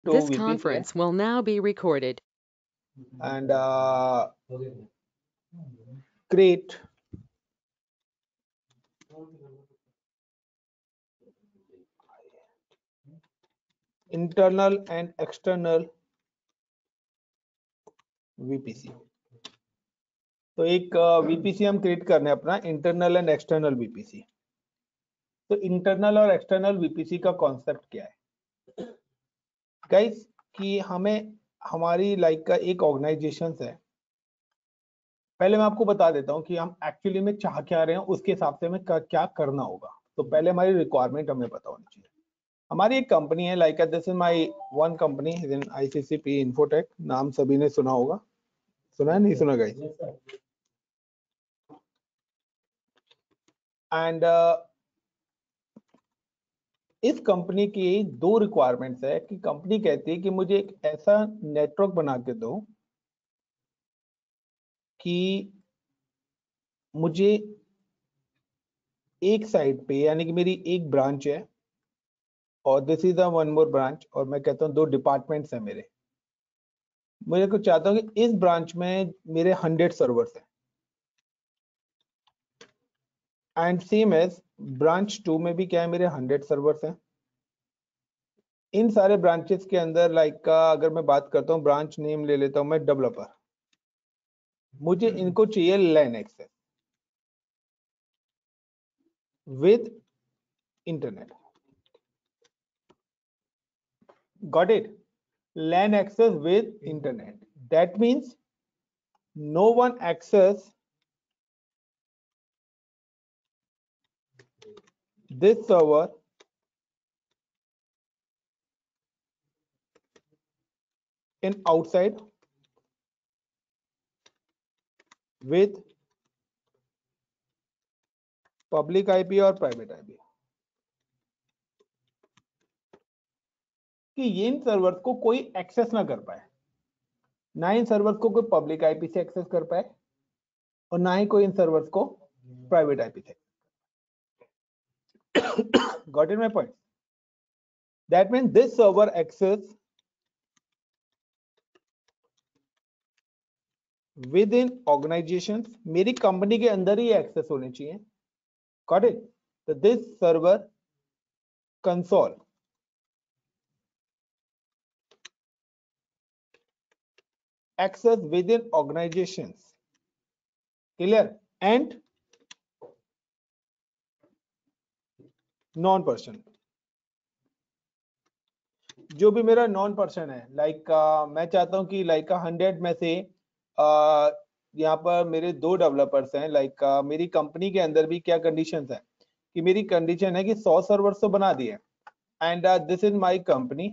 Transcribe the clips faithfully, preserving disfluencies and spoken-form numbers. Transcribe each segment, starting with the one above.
This V P C है conference will now be recorded. and uh, create internal and external V P C। तो एक V P C हम create करने हैं अपना internal and external V P C। तो internal और external V P C का कॉन्सेप्ट क्या है गाइस, कि हमें हमारी लाइक का एक ऑर्गेनाइजेशन है। पहले मैं आपको बता देता हूं कि हम एक्चुअली में चाह क्या रहे हैं, उसके हिसाब से हमें क्या करना होगा। तो पहले हमारी रिक्वायरमेंट हमें पता होनी चाहिए। हमारी एक कंपनी है, like this is my one company in ICCP Infotech. नाम सभी ने सुना होगा, सुना है नहीं सुना गाइस? एंड इस कंपनी की दो रिक्वायरमेंट्स है कि कंपनी कहती है कि मुझे एक ऐसा नेटवर्क बना के दो कि मुझे एक साइड पे, यानी कि मेरी एक ब्रांच है और this is a one more branch, और मैं कहता हूँ दो डिपार्टमेंट्स हैं मेरे। मुझे कुछ चाहता हूँ कि इस ब्रांच में मेरे हंड्रेड सर्वर्स हैं and same as branch two में भी क्या है, मेरे हंड्रेड सर्वर्स हैं। इन सारे ब्रांचेस के अंदर लाइक का अगर मैं बात करता हूँ, ब्रांच नेम ले लेता हूँ मैं डेवलपर। मुझे इनको चाहिए LAN access with internet. Got it? LAN access with internet, that means no one access this server in outside with public I P और private I P, कि ये इन सर्वर्स को कोई एक्सेस ना कर पाए। ना इन सर्वर्स को कोई पब्लिक आईपी से एक्सेस कर पाए और ना ही कोई इन सर्वर्स को प्राइवेट आईपी से। Got it my point? That means this server access within organization, मेरी कंपनी के अंदर ही एक्सेस होने चाहिए। Got it? तो this server console access within organizations, clear? And non person, जो भी मेरा नॉन पर्सन है, लाइक like, uh, मैं चाहता हूं कि लाइक हंड्रेड में से uh, यहाँ पर मेरे दो डेवलपर्स हैं। लाइक like, uh, मेरी कंपनी के अंदर भी क्या कंडीशंस है, कि मेरी कंडीशन है कि सौ सर्वर्स तो बना दिए and this is my company.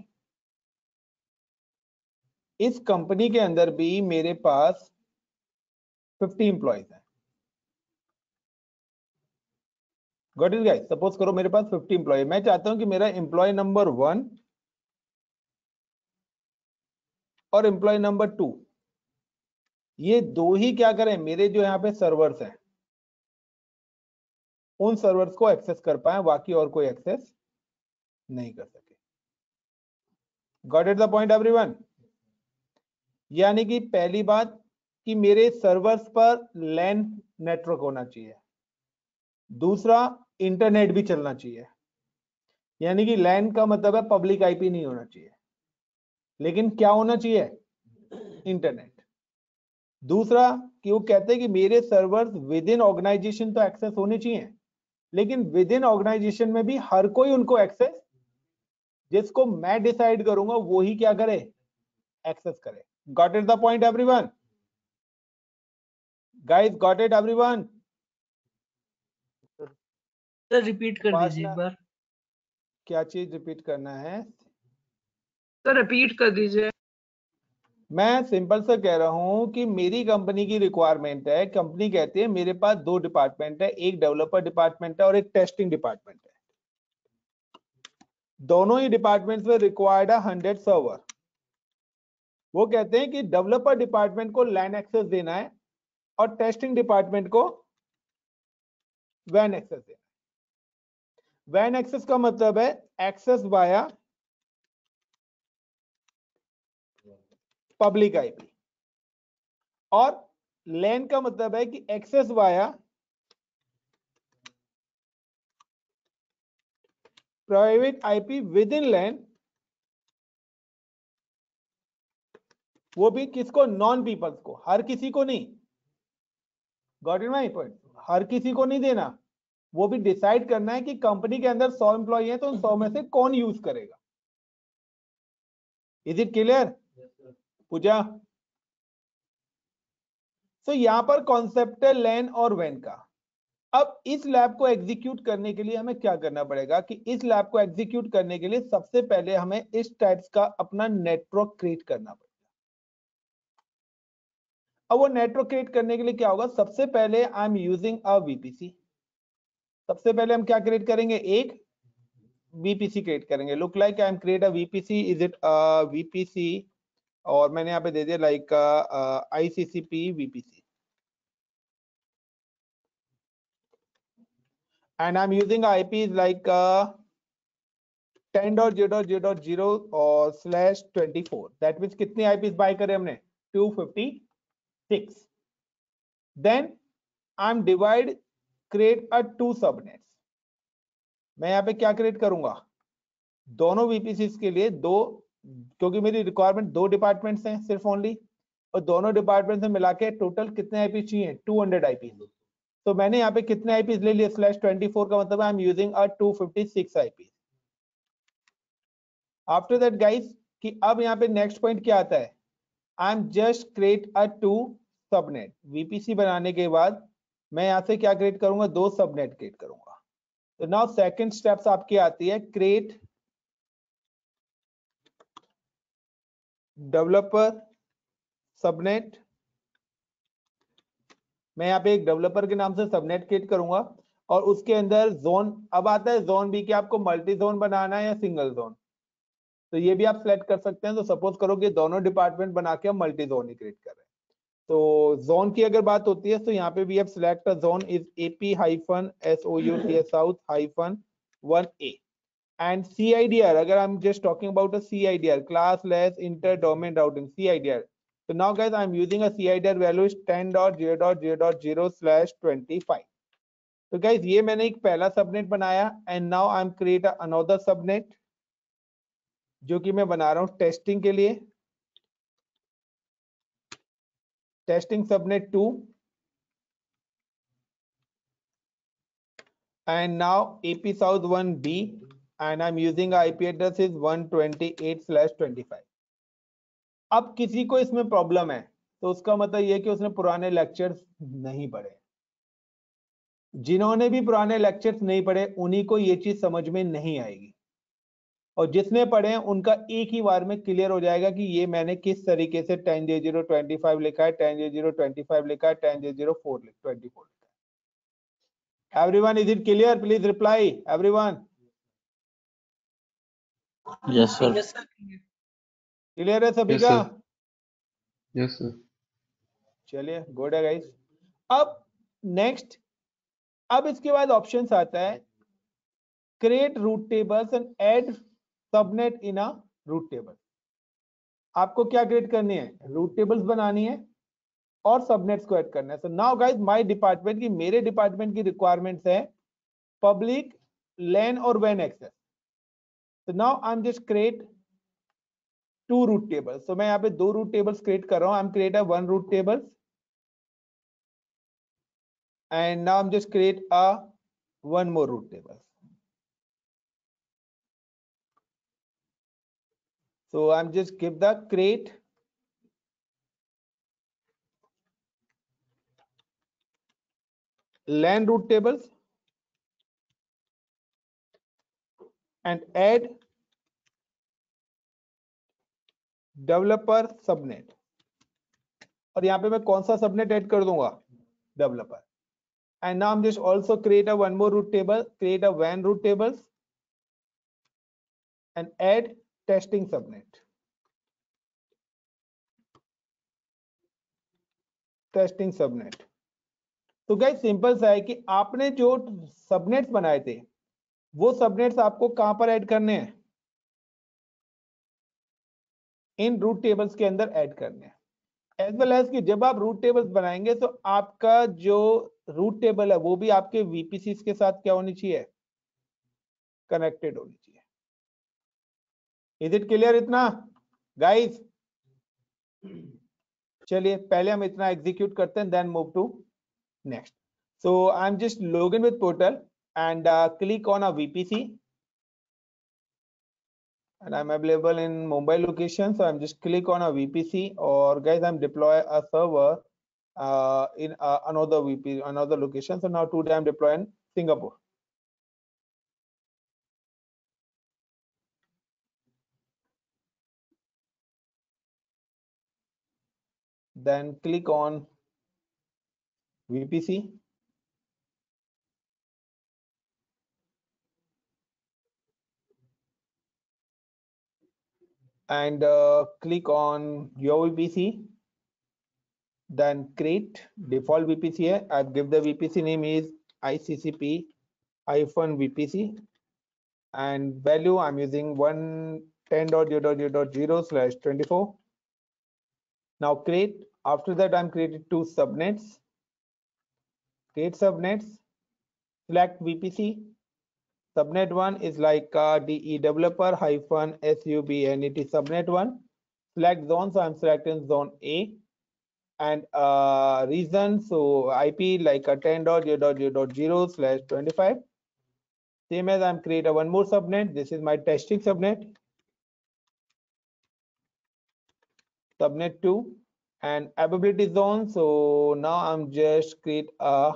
इस कंपनी के अंदर भी मेरे पास फिफ्टी इंप्लॉइज हैं। Got it guys? सपोज करो मेरे पास फिफ्टी इंप्लॉय, मैं चाहता हूं कि मेरा इंप्लॉय नंबर वन और एम्प्लॉय नंबर टू, ये दो ही क्या करें, मेरे जो यहाँ पे सर्वर्स हैं उन सर्वर्स को एक्सेस कर पाए, बाकी और कोई एक्सेस नहीं कर सके। Got it the point everyone? यानी कि पहली बात कि मेरे सर्वर्स पर लैन नेटवर्क होना चाहिए, दूसरा इंटरनेट भी चलना चाहिए। यानी कि लैन का मतलब है पब्लिक आईपी नहीं होना चाहिए, लेकिन क्या होना चाहिए, इंटरनेट। दूसरा कि वो कहते हैं कि मेरे सर्वर्स विद इन ऑर्गेनाइजेशन तो एक्सेस होने चाहिए, लेकिन विद इन ऑर्गेनाइजेशन में भी हर कोई उनको एक्सेस, जिसको मैं डिसाइड करूंगा वो ही क्या करे, एक्सेस करे। Got it the point everyone? Guys got it everyone? Sir repeat कर दीजिए एक बार। क्या चीज रिपीट करना है? सर रिपीट कर दीजिए। मैं सिंपल सा कह रहा हूं कि मेरी कंपनी की रिक्वायरमेंट है, कंपनी कहती है मेरे पास दो डिपार्टमेंट है, एक डेवलपर डिपार्टमेंट है और एक टेस्टिंग डिपार्टमेंट है। दोनों ही डिपार्टमेंट्स में रिक्वायर्ड है हंड्रेड सर्वर। वो कहते हैं कि डेवलपर डिपार्टमेंट को लैन एक्सेस देना है और टेस्टिंग डिपार्टमेंट को वैन एक्सेस देना है। वैन एक्सेस का मतलब है एक्सेस वाया पब्लिक आईपी, और लैन का मतलब है कि access via private IP within LAN, वो भी किसको? नॉन पीपल्स को, हर किसी को नहीं। Got it my point? हर किसी को नहीं देना, वो भी डिसाइड करना है कि कंपनी के अंदर सौ एम्प्लॉय है तो उन सौ में से कौन यूज करेगा। Is it clear Pooja? So यहां पर कॉन्सेप्ट है लैन और वैन का। अब इस लैब को एग्जीक्यूट करने के लिए हमें क्या करना पड़ेगा कि इस लैब को एग्जीक्यूट करने के लिए सबसे पहले हमें इस टाइप्स का अपना नेटवर्क क्रिएट करना पड़ेगा। अब वो नेटवर्क क्रिएट करने के लिए क्या होगा? सबसे पहले I am using a VPC. सबसे पहले हम क्या क्रिएट करेंगे? एक वीपीसी क्रिएट करेंगे। Look like I am create a VPC. Is it a VPC? और मैंने यहाँ पे दे दिया like ICCP VPC, and I'm using I P is like uh, ten dot zero dot zero dot zero और slash twenty-four. That means कितनी I Ps buy करे हमने? two fifty-six. Then I'm divide create a two subnets. मैं यहाँ पे क्या create करूंगा? दोनों वीपीसीज के लिए दो, क्योंकि मेरी रिक्वायरमेंट दो डिपार्टमेंट्स हैं सिर्फ ओनली, और दोनों डिपार्टमेंट से मिला के टोटल कितने आईपी चाहिए? Two hundred IP. तो मैंने यहाँ पे कितने आईपीज ले लिए? स्लैश ट्वेंटी फोर का मतलब I am using a two fifty six IP. After that guys कि अब यहाँ पे नेक्स्ट पॉइंट क्या आता है? I am just create a two subnet. VPC बनाने के बाद मैं यहाँ से क्या क्रिएट करूंगा? दो सबनेट क्रिएट करूंगा। तो नाउ सेकंड स्टेप्स आपकी आती है क्रिएट डेवलपर सबनेट। मैं यहाँ पे एक डेवलपर के नाम से सबनेट क्रिएट करूंगा और उसके अंदर जोन, अब आता है जोन भी कि आपको मल्टी जोन बनाना है या सिंगल जोन, तो ये भी आप सिलेक्ट कर सकते हैं। तो सपोज करो कि दोनों डिपार्टमेंट बना के हम मल्टी जोन ही क्रिएट कर रहे हैं। तो जोन की अगर बात होती है तो यहाँ पे भी आप select a zone is AP hyphen S O U T S south hyphen one A and C I D R. अगर I am just talking about a C I D R, classless inter domain routing, C I D R. So now guys I am using a C I D R value is ten dot zero dot zero dot zero slash twenty-five. तो guys ये मैंने एक पहला subnet बनाया and now I am create another subnet जो कि मैं बना रहा हूँ टेस्टिंग के लिए, testing subnet two, and now A P South one B and I'm using I P address is one twenty-eight slash twenty-five. अब किसी को इसमें प्रॉब्लम है तो उसका मतलब ये कि उसने पुराने लेक्चर्स नहीं पढ़े। जिन्होंने भी पुराने लेक्चर्स नहीं पढ़े उन्हीं को ये चीज समझ में नहीं आएगी, और जिसने पढ़े हैं उनका एक ही बार में क्लियर हो जाएगा कि ये मैंने किस तरीके से ten J zero twenty five लिखा है, ten J zero twenty five लिखा है, ten J zero four twenty four लिखा है। Everyone is it clear? Please reply everyone. Yes sir. Yes sir. Clear है सभी यस का? सर। Yes sir. चलिए गुड है गाइस। अब नेक्स्ट, अब इसके बाद ऑप्शंस आता है create route tables and add subnet in a route table. आपको क्या क्रिएट करनी है? रूट टेबल्स बनानी है और सबनेट्स को ऐड करना है। So now guys my department की, मेरे डिपार्टमेंट की रिक्वायरमेंट्स है पब्लिक, लैन और वैन access. So now I am just create two route tables. तो मैं यहाँ पे दो रूट टेबल्स क्रिएट कर रहा हूँ। I am create a one route tables and now I'm just create a one more root table. So I'm just give the create LAN root tables and add developer subnet, और यहाँ पे मैं कौन सा subnet add कर दूंगा? Developer. and now I'm just also create a one more root table, create a WAN root tables and add testing subnet, testing subnet. तो guys simple सा है कि आपने जो सबनेट्स बनाए थे वो सबनेट्स आपको कहां पर ऐड करने हैं? इन रूट टेबल्स के अंदर ऐड करने हैं। एज वेल एज कि जब आप रूट टेबल्स बनाएंगे तो आपका जो रूट टेबल है वो भी आपके वीपीसी के साथ क्या होनी चाहिए, कनेक्टेड होनी चाहिए। इज इट क्लियर इतना गाइस? चलिए पहले हम इतना एग्जीक्यूट करते हैं, then move to next. So I am just log in with portal and uh, click on a V P C, and I'm available in Mumbai location, so I'm just click on a V P C, or guys I'm deploy a server uh, in uh, another V P another location. So now today I'm deploying Singapore. Then click on V P C. And uh, click on your V P C, then create default V P C here. I've give the V P C name is I C C P hyphen V P C, and value I'm using one ten dot zero dot zero dot zero slash twenty-four. Now create, after that I'm created two subnets, create subnets, select V P C. Subnet one is like uh, D E developer hyphen subnet subnet one. Select zone, so I'm selecting zone A, and uh, region, so I P like a ten dot zero dot zero dot zero slash twenty-five. Same as I'm create a one more subnet. This is my testing subnet, subnet two, and availability zone. So now I'm just create a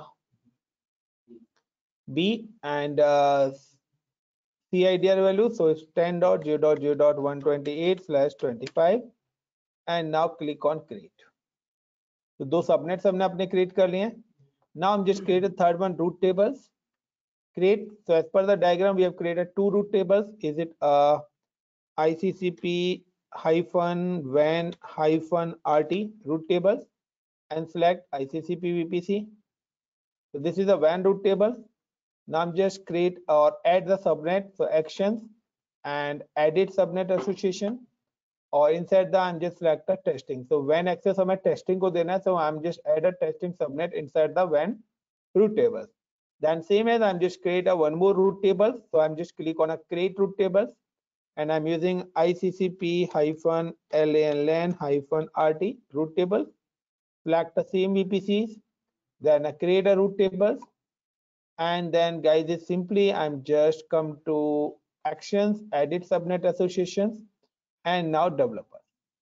B and uh, C I D R value, so it's ten dot zero dot zero dot one twenty-eight slash twenty-five, and now click on create. तो दो subnets हमने अपने create कर लिए हैं. Now I'm just create a third one, root tables. Create. So as per the diagram, we have created two root tables. Is it uh, I C C P hyphen van hyphen R T root tables, and select I C C P V P C. So this is a van root table. Now I'm just create or add the subnet, so actions and edit subnet association, or inside the I'm just select the testing. So when access हमें testing को देना है, so I'm just add a testing subnet inside the van root tables. Then same as I'm just create a one more root table, so I'm just click on a create root tables, and I'm using I C C P hyphen lan hyphen rt root table. Select the same V P Cs, then I create a root tables. And then guys, it's simply I'm just come to actions, edit subnet associations, and now developer.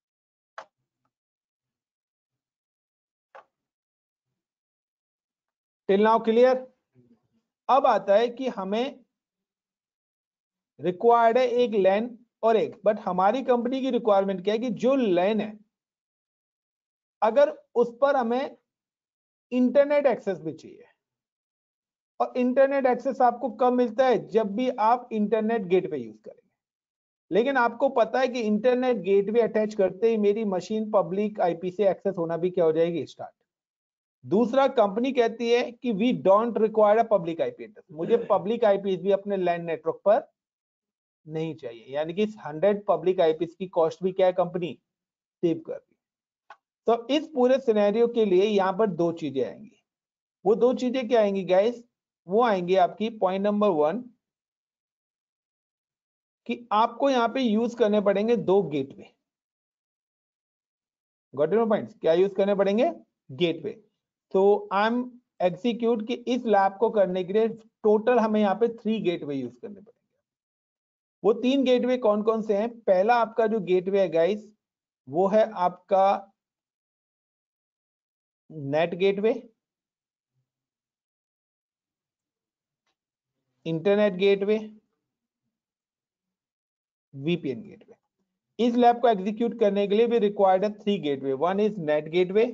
Till now clear? अब आता है कि हमें required है एक लैन और एक, but हमारी कंपनी की रिक्वायरमेंट क्या है कि जो लैन है अगर उस पर हमें इंटरनेट एक्सेस भी चाहिए, और इंटरनेट एक्सेस आपको कब मिलता है, जब भी आप इंटरनेट गेटवे यूज करेंगे. लेकिन आपको पता है कि इंटरनेट गेटवे अटैच करते ही मेरी मशीन पब्लिक आईपी से एक्सेस होना भी क्या हो जाएगी, स्टार्ट. दूसरा, कंपनी कहती है कि we don't require a public IP address, मुझे पब्लिक आईपी भी अपने लैंड नेटवर्क पर नहीं चाहिए. यानी कि हंड्रेड पब्लिक आईपी की कॉस्ट भी क्या है, कंपनी सेव कर रही है. तो इस पूरे सिनेरियो के लिए यहां पर दो चीजें आएंगी. वो दो चीजें क्या आएंगी गाइस, वो आएंगी आपकी पॉइंट नंबर वन, कि आपको यहां पे यूज करने पड़ेंगे दो gateway. Got it my points? क्या यूज करने पड़ेंगे, गेटवे. तो आई एम एग्जीक्यूट कि इस लैब को करने के लिए टोटल हमें यहाँ पे थ्री गेटवे यूज करने पड़ेंगे. वो तीन गेटवे कौन कौन से हैं? पहला आपका जो गेटवे है गाइस, वो है आपका NAT gateway, internet gateway, VPN gateway. इस लैब को एग्जीक्यूट करने के लिए भी रिक्वायर्ड है three gateway. One is NAT gateway,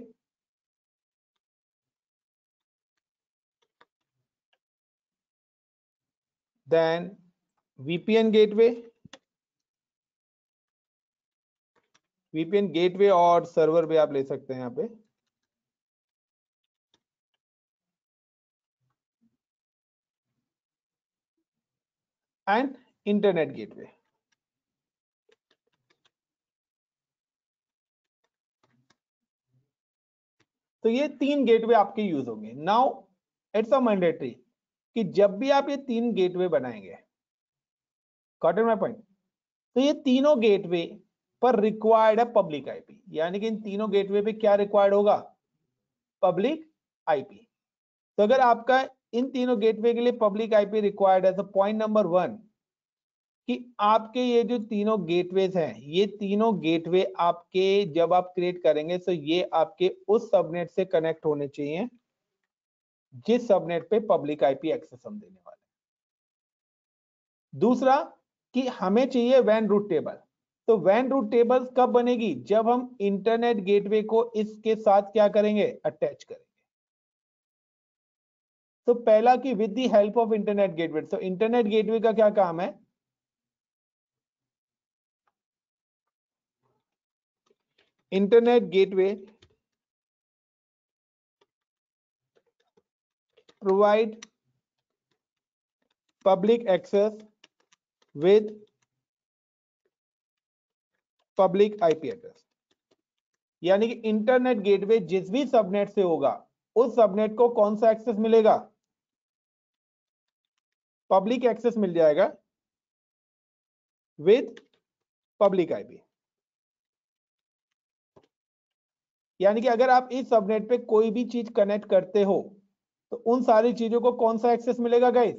then VPN gateway, VPN gateway और सर्वर भी आप ले सकते हैं यहाँ पे, एंड इंटरनेट गेटवे. तो ये तीन गेटवे आपके यूज होंगे। नाउ इट्स अ मैंडेटरी कि जब भी आप ये तीन गेटवे बनाएंगे, गॉट इट माय पॉइंट, तो ये तीनों गेटवे पर रिक्वायर्ड है पब्लिक आईपी, यानी कि इन तीनों गेटवे पे क्या रिक्वायर्ड होगा, पब्लिक आईपी। तो अगर आपका इन तीनों गेटवे के लिए पब्लिक आईपी रिक्वायर्ड है, तो पॉइंट नंबर वन कि आपके ये जो तीनों गेटवेज हैं, ये तीनों गेटवे आपके जब आप क्रिएट करेंगे तो ये आपके उस सबनेट से कनेक्ट होने चाहिए जिस सबनेट पे पब्लिक आईपी एक्सेस हम देने वाले हैं। दूसरा कि हमें चाहिए वैन रूट टेबल। तो वैन रूट टेबल कब बनेगी, जब हम इंटरनेट गेटवे को इसके साथ क्या करेंगे, अटैच करेंगे। तो पहला कि with the help of internet gateway, तो इंटरनेट गेटवे का क्या काम है, internet gateway provide public access with public IP address, यानी कि इंटरनेट गेटवे जिस भी सबनेट से होगा उस सबनेट को कौन सा एक्सेस मिलेगा, पब्लिक एक्सेस मिल जाएगा विद पब्लिक आईपी। यानी कि अगर आप इस सबनेट पे कोई भी चीज कनेक्ट करते हो तो उन सारी चीजों को कौन सा एक्सेस मिलेगा guys,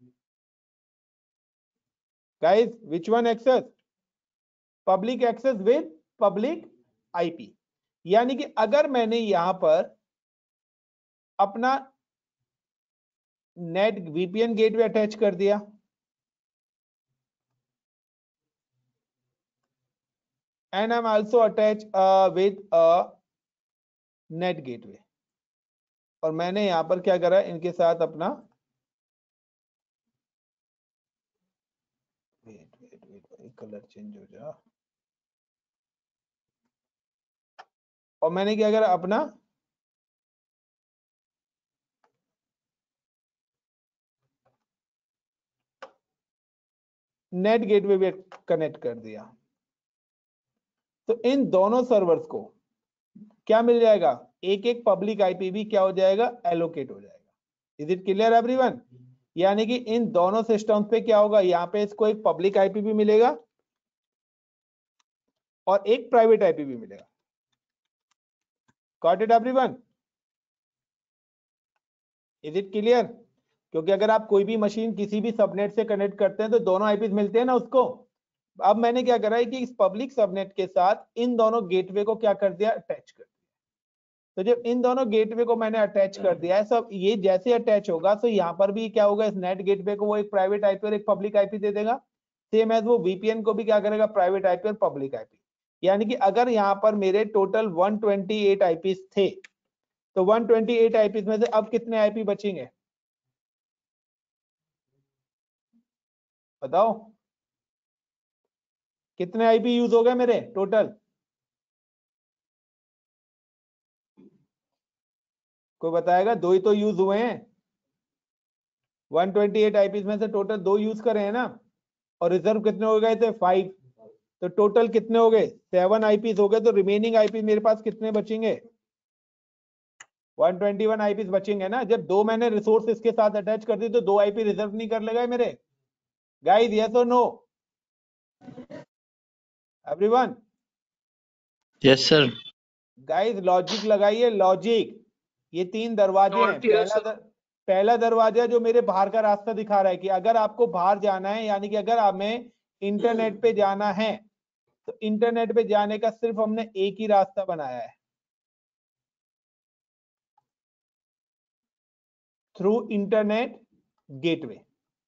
guys which one access, public access with public IP. यानी कि अगर मैंने यहां पर अपना नेट वीपीएन गेटवे अटैच कर दिया, and I'm also attached uh, with a net gateway, और मैंने यहां पर क्या करा, इनके साथ अपना wait wait wait colour change हो जा, और मैंने क्या करा, अपना नेट गेटवे भी कनेक्ट कर दिया। तो इन दोनों सर्वर्स को क्या मिल जाएगा, एक एक पब्लिक आईपी भी क्या हो जाएगा, एलोकेट हो जाएगा। Is it clear everyone? यानी कि इन दोनों सिस्टम्स पे क्या होगा, यहाँ पे इसको एक पब्लिक आईपी भी मिलेगा और एक प्राइवेट आईपी भी मिलेगा। Got it everyone? Is it clear? क्योंकि अगर आप कोई भी मशीन किसी भी सबनेट से कनेक्ट करते हैं तो दोनों आईपी मिलते हैं ना उसको। अब मैंने क्या करा है कि इस पब्लिक सबनेट के साथ इन दोनों गेटवे को क्या कर दिया, अटैच कर दिया। तो जब इन दोनों गेटवे को मैंने अटैच कर दिया है, सब ये जैसे अटैच होगा तो यहाँ पर भी क्या होगा, इस नेट गेटवे को वो एक प्राइवेट आईपी और एक पब्लिक आईपी दे देगा। सेम एज वो वीपीएन को भी क्या करेगा, प्राइवेट आईपी और पब्लिक आईपी। यानी कि अगर यहाँ पर मेरे टोटल एक सौ अट्ठाईस आईपीज थे, तो एक सौ अट्ठाईस आईपीज में से अब कितने आईपी बचेंगे, बताओ कितने आईपी यूज हो गए मेरे टोटल, कोई बताएगा? दो ही तो यूज हुए हैं, एक सौ अट्ठाईस आईपीज में से टोटल दो यूज करे हैं ना, और रिजर्व कितने हो गए थे, फाइव। तो टोटल कितने हो गए, सेवन आईपीज हो गए। तो रिमेनिंग आईपी मेरे पास कितने बचेंगे, एक सौ इक्कीस आईपीज बचेंगे ना। जब दो मैंने रिसोर्स इसके साथ अटैच कर दी तो दो आईपी रिजर्व नहीं कर लेगा मेरे गाइस, यस और no everyone? Yes sir. Guys logic लगाइए, लॉजिक। ये तीन दरवाजे हैं। Not yes, पहला sir. दर, पहला दरवाजा जो मेरे बाहर का रास्ता दिखा रहा है कि अगर आपको बाहर जाना है, यानी कि अगर हमें इंटरनेट पे जाना है, तो इंटरनेट पे जाने का सिर्फ हमने एक ही रास्ता बनाया है, through internet gateway.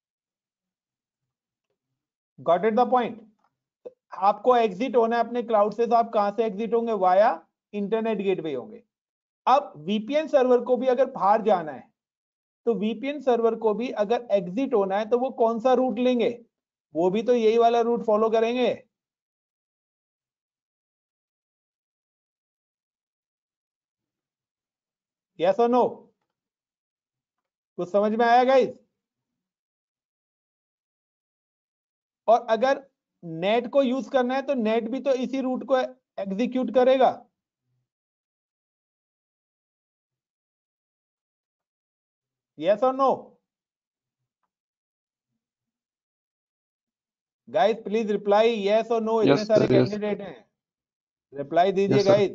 Got it the point? आपको एग्जिट होना है अपने क्लाउड से, तो आप कहां से एग्जिट होंगे, वाया इंटरनेट गेटवे होंगे। अब वीपीएन सर्वर को भी अगर बाहर जाना है, तो वीपीएन सर्वर को भी अगर एग्जिट होना है तो वो कौन सा रूट लेंगे, वो भी तो यही वाला रूट फॉलो करेंगे। यस और नो? कुछ समझ में आया गाइस? और अगर नेट को यूज करना है तो नेट भी तो इसी रूट को एग्जीक्यूट करेगा। यस और no? Guys please reply yes और नो, इतने Yes, सारे sir. Yes. कैंडिडेट हैं, रिप्लाई दीजिए Yes, sir. गाइस।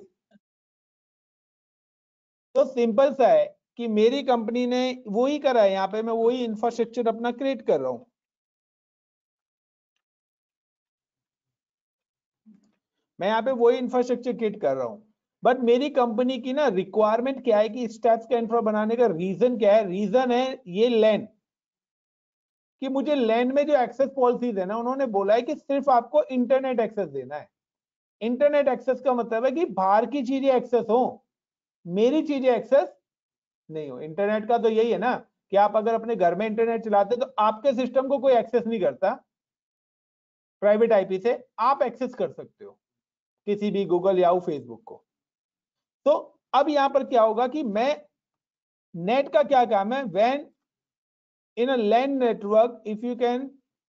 तो सिंपल सा है कि मेरी कंपनी ने वही करा है, यहाँ पे मैं वही इंफ्रास्ट्रक्चर अपना क्रिएट कर रहा हूं। मैं यहाँ पे वही इंफ्रास्ट्रक्चर क्रिएट कर रहा हूं, बट मेरी कंपनी की ना रिक्वायरमेंट क्या है कि इस टाइप का इंफ्रा बनाने का रीजन क्या है? रीजन है ये लैंड, कि मुझे लैंड में जो एक्सेस पॉलिसीज है ना, उन्होंने बोला है कि सिर्फ आपको इंटरनेट एक्सेस देना है। इंटरनेट एक्सेस का मतलब है कि बाहर की चीजें एक्सेस हो, मेरी चीजें एक्सेस नहीं हो। इंटरनेट का तो यही है ना कि आप अगर अपने घर में इंटरनेट चलाते तो आपके सिस्टम को कोई एक्सेस नहीं करता, प्राइवेट आईपी से आप एक्सेस कर सकते हो किसी भी गूगल या फेसबुक को। तो अब यहां पर क्या होगा कि मैं नेट का क्या काम है? When in a LAN network if you can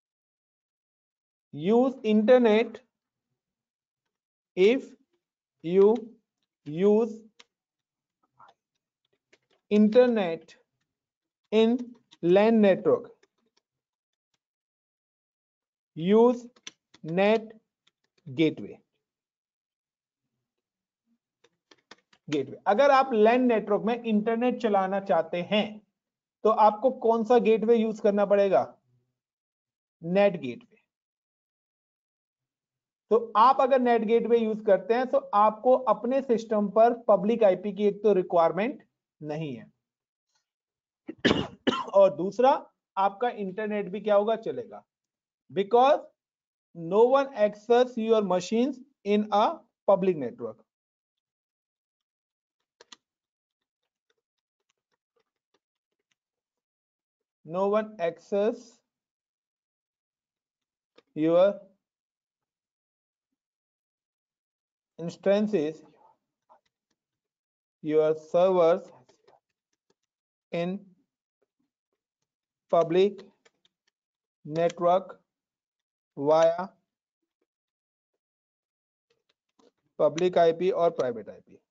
use internet, if you use internet in LAN network, use net gateway। Gateway, अगर आप लैन नेटवर्क में इंटरनेट चलाना चाहते हैं तो आपको कौन सा गेटवे यूज करना पड़ेगा? NAT gateway. तो आप अगर नेट गेटवे यूज करते हैं तो आपको अपने सिस्टम पर पब्लिक आईपी की एक तो रिक्वायरमेंट नहीं है, और दूसरा आपका इंटरनेट भी क्या होगा? चलेगा, because no one access your machines in a public network. No one access your instances, your servers in public network via public I P और private I P।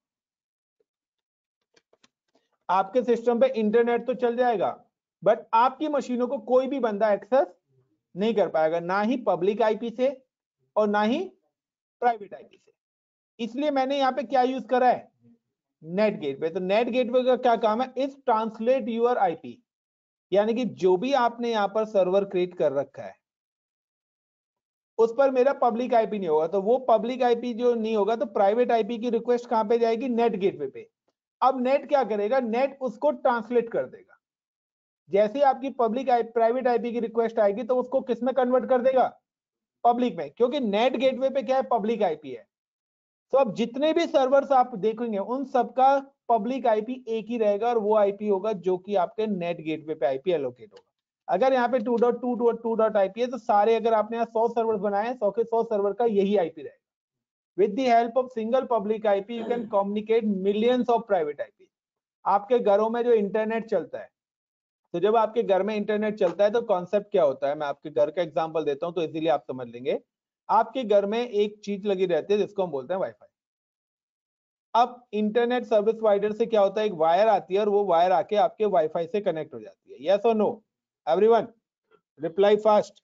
आपके सिस्टम पे इंटरनेट तो चल जाएगा, बट आपकी मशीनों को कोई भी बंदा एक्सेस नहीं कर पाएगा, ना ही पब्लिक आईपी से और ना ही प्राइवेट आईपी से। इसलिए मैंने यहाँ पे क्या यूज करा है? NAT gateway. तो नेट गेटवे का क्या काम है? इज ट्रांसलेट यूर आईपी, यानी कि जो भी आपने यहां पर सर्वर क्रिएट कर रखा है उस पर मेरा पब्लिक आईपी नहीं होगा, तो वो पब्लिक आईपी जो नहीं होगा तो प्राइवेट आईपी की रिक्वेस्ट कहां पे जाएगी? नेट गेटवे पे। अब नेट क्या करेगा? नेट उसको ट्रांसलेट कर देगा। जैसे आपकी पब्लिक आई प्राइवेट आईपी की रिक्वेस्ट आएगी तो उसको किस में कन्वर्ट कर देगा? पब्लिक में, क्योंकि नेट गेटवे पे क्या है? पब्लिक आईपी है। तो अब जितने भी सर्वर्स आप देखेंगे उन सबका पब्लिक आईपी एक ही रहेगा, और वो आईपी होगा जो कि आपके नेट गेटवे पे आईपी एलोकेट होगा। अगर यहाँ पे two dot two dot two dot IP है तो सारे, अगर आपने यहाँ सौ सर्वर बनाए हैं, सौ के सौ सर्वर का यही आईपी रहेगा। With the help of single public IP you can communicate millions of private IP. आपके घरों में जो इंटरनेट चलता है, तो जब आपके घर में इंटरनेट चलता है तो कॉन्सेप्ट क्या होता है? मैं आपके घर का एग्जांपल देता हूं तो इजीली आप समझ लेंगे। आपके घर में एक चीज लगी रहती है जिसको हम बोलते हैं वाईफाई। अब इंटरनेट सर्विस प्रोवाइडर से क्या होता है? एक वायर आती है और वो वायर आके आपके वाईफाई से कनेक्ट हो जाती है। यस और no? Everyone reply fast.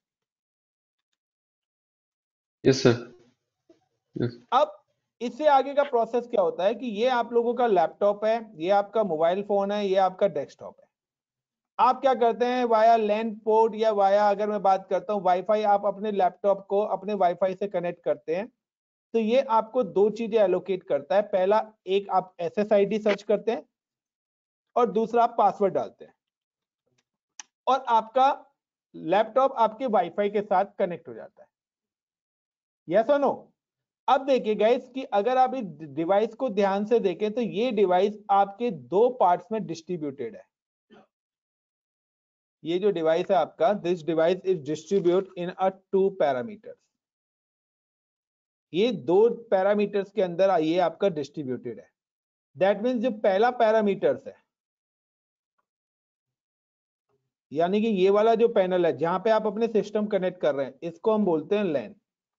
Yes, sir. Yes. अब इससे आगे का प्रोसेस क्या होता है कि ये आप लोगों का लैपटॉप है, ये आपका मोबाइल फोन है, ये आपका डेस्कटॉप है। आप क्या करते हैं? वाया लैन पोर्ट या वाया, अगर मैं बात करता हूं वाईफाई, आप अपने लैपटॉप को अपने वाईफाई से कनेक्ट करते हैं। तो ये आपको दो चीजें एलोकेट करता है। पहला, एक आप एसएसआईडी सर्च करते हैं और दूसरा आप पासवर्ड डालते हैं, और आपका लैपटॉप आपके वाईफाई के साथ कनेक्ट हो जाता है। यस और नो? अब देखिए गाइस कि अगर आप इस डिवाइस को ध्यान से देखें तो ये डिवाइस आपके दो पार्ट्स में डिस्ट्रीब्यूटेड है। ये जो डिवाइस है आपका, this device is distribute in a two parameters. ये दो पैरामीटर्स के अंदर ये आपका डिस्ट्रीब्यूटेड है। दैट मीन्स जो पहला पैरामीटर्स है, यानी कि ये वाला जो पैनल है जहां पे आप अपने सिस्टम कनेक्ट कर रहे हैं, इसको हम बोलते हैं लैन।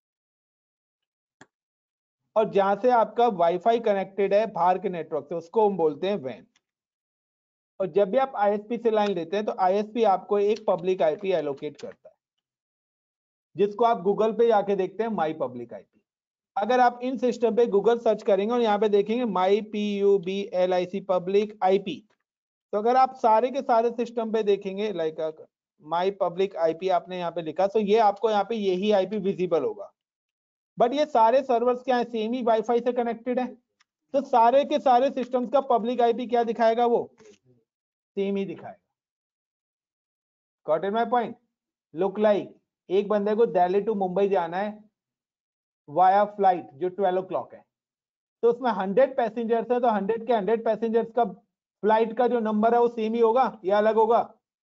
और जहां से आपका वाईफाई कनेक्टेड है बाहर के नेटवर्क से, उसको हम बोलते हैं वैन। और जब भी आप आईएसपी से लाइन लेते हैं तो आईएसपी आपको एक पब्लिक आईपी एलोकेट करता है, जिसको आप गूगल पे जाके देखते हैं माई पब्लिक आईपी। अगर आप इन सिस्टम पे गूगल सर्च करेंगे और यहाँ पे देखेंगे my P U B L I C public IP, तो अगर आप सारे के सारे सिस्टम पे देखेंगे लाइक माई पब्लिक आईपी आपने यहाँ पे लिखा, तो ये आपको यहाँ पे यही आईपी विजिबल होगा। बट ये सारे सर्वर्स क्या है, सेम ही वाईफाई से कनेक्टेड है, तो सारे के सारे सिस्टम्स का पब्लिक आईपी क्या दिखाएगा, वो सेम ही दिखाएगा। Got it my point? Look like एक बंदे को दिल्ली टू मुंबई जाना है वाया फ्लाइट जो ट्वेल्व ओ क्लॉक है, तो उसमें हंड्रेड पैसेंजर्स है, तो हंड्रेड के हंड्रेड पैसेंजर्स का फ्लाइट का जो नंबर है वो सेम ही होगा या अलग होगा?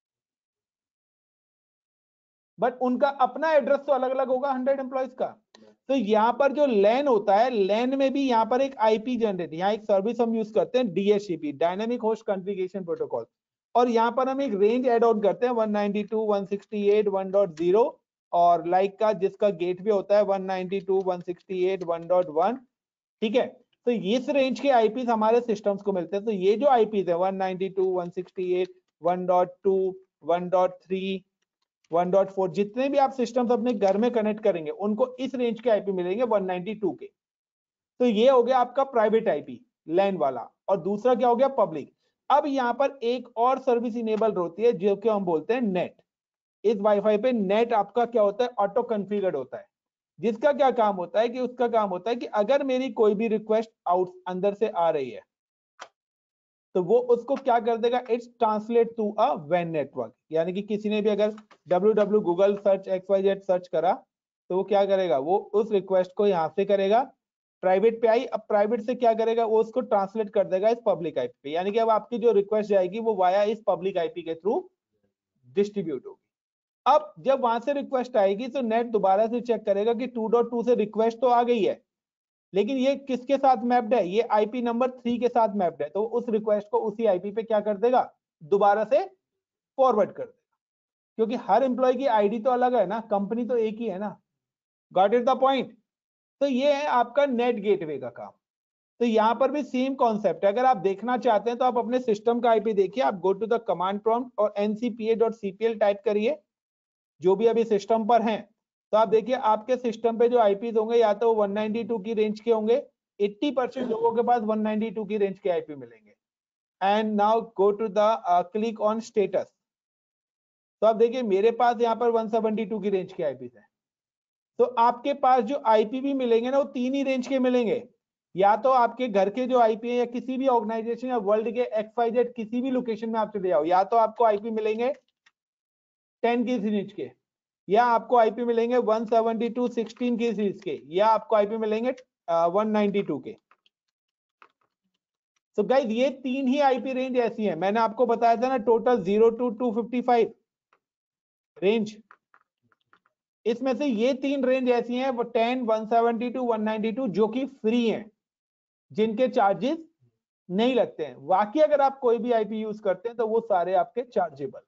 बट उनका अपना एड्रेस तो अलग अलग होगा हंड्रेड एम्प्लॉइज का। तो यहाँ पर जो लैन होता है, लैन में भी यहाँ पर एक आईपी जनरेट, यहाँ एक सर्विस हम यूज करते हैं DHCP, dynamic host configuration protocol, और यहाँ पर हम एक रेंज एड ऑन करते हैं one ninety two dot one sixty eight dot one dot zero और लाइक का जिसका गेटवे होता है one ninety two dot one sixty eight dot one dot one. ठीक है, तो इस रेंज के आईपीस हमारे सिस्टम्स को मिलते हैं। तो ये जो आईपीस है one ninety two dot one sixty eight dot one dot two, one dot three, one dot four, जितने भी आप सिस्टम्स अपने घर में कनेक्ट करेंगे उनको इस रेंज के आईपी मिलेंगे वन नाइंटी टू के। तो ये हो गया आपका प्राइवेट आईपी लैन वाला, और दूसरा क्या हो गया, पब्लिक। अब यहाँ पर एक और सर्विस इनेबल होती है जो कि हम बोलते हैं नेट। इस वाईफाई पे नेट आपका क्या होता है, ऑटो कॉन्फ़िगर्ड होता है, जिसका क्या काम होता है कि उसका काम होता है कि अगर मेरी कोई भी रिक्वेस्ट आउट अंदर से आ रही है तो वो उसको क्या कर देगा, इट्स ट्रांसलेट टू अ वैन नेटवर्क। यानी कि किसी ने भी अगर W W Google search X Y Z search करा तो वो क्या करेगा, वो उस रिक्वेस्ट को यहाँ से करेगा, प्राइवेट पे आई, अब प्राइवेट से क्या करेगा, वो उसको ट्रांसलेट कर देगा इस पब्लिक आईपी पे। यानी कि अब आपकी जो रिक्वेस्ट जाएगी वो वाया इस पब्लिक आईपी के थ्रू डिस्ट्रीब्यूट होगी। अब जब वहां से रिक्वेस्ट आएगी तो नेट दोबारा से चेक करेगा कि टू डॉट टू से रिक्वेस्ट तो आ गई है, लेकिन ये किसके साथ मैप्ड है, ये आईपी नंबर थ्री के साथ मैप्ड है, तो उस रिक्वेस्ट को उसी आईपी पे क्या कर देगा, दोबारा से फॉरवर्ड कर देगा, क्योंकि हर एम्प्लॉय की आईडी तो अलग है ना, कंपनी तो एक ही है ना। Got it the point? तो ये है आपका नेट गेटवे का काम। तो यहां पर भी सेम कॉन्सेप्ट है। अगर आप देखना चाहते हैं तो आप अपने सिस्टम का आईपी देखिए, आप go to the command prompt और एनसीपीए.सीपीएल टाइप करिए जो भी अभी सिस्टम पर हैं, तो आप देखिए आपके सिस्टम पे जो आईपीज होंगे या तो वन नाइंटी टू की रेंज के होंगे, अस्सी परसेंट लोगों के पास वन नाइंटी टू की रेंज के आईपी मिलेंगे। And now go to the click on status, तो आप देखिए मेरे पास यहाँ पर वन सेवेंटी टू की रेंज के आईपीज हैं। तो आपके पास जो आईपी भी मिलेंगे ना वो तीन ही रेंज के मिलेंगे, या तो आपके घर के जो आईपी है या किसी भी ऑर्गेनाइजेशन या वर्ल्ड के एक्स वाई जेड किसी भी लोकेशन में आप चले जाओ, या तो आपको आईपी मिलेंगे टेन की रेंज के, या आपको आईपी मिलेंगे वन सेवेंटी टू सिक्सटीन की सीरीज के, या आपको आईपी मिलेंगे वन नाइंटी टू के। तो गाइस ये तीन ही आईपी रेंज ऐसी है, मैंने आपको बताया था ना total zero to two fifty five range, इसमें से ये तीन रेंज ऐसी हैं वो ten, one seventy two, one ninety two जो कि फ्री हैं, जिनके चार्जेस नहीं लगते हैं। बाकी अगर आप कोई भी आईपी यूज करते हैं तो वो सारे आपके चार्जेबल।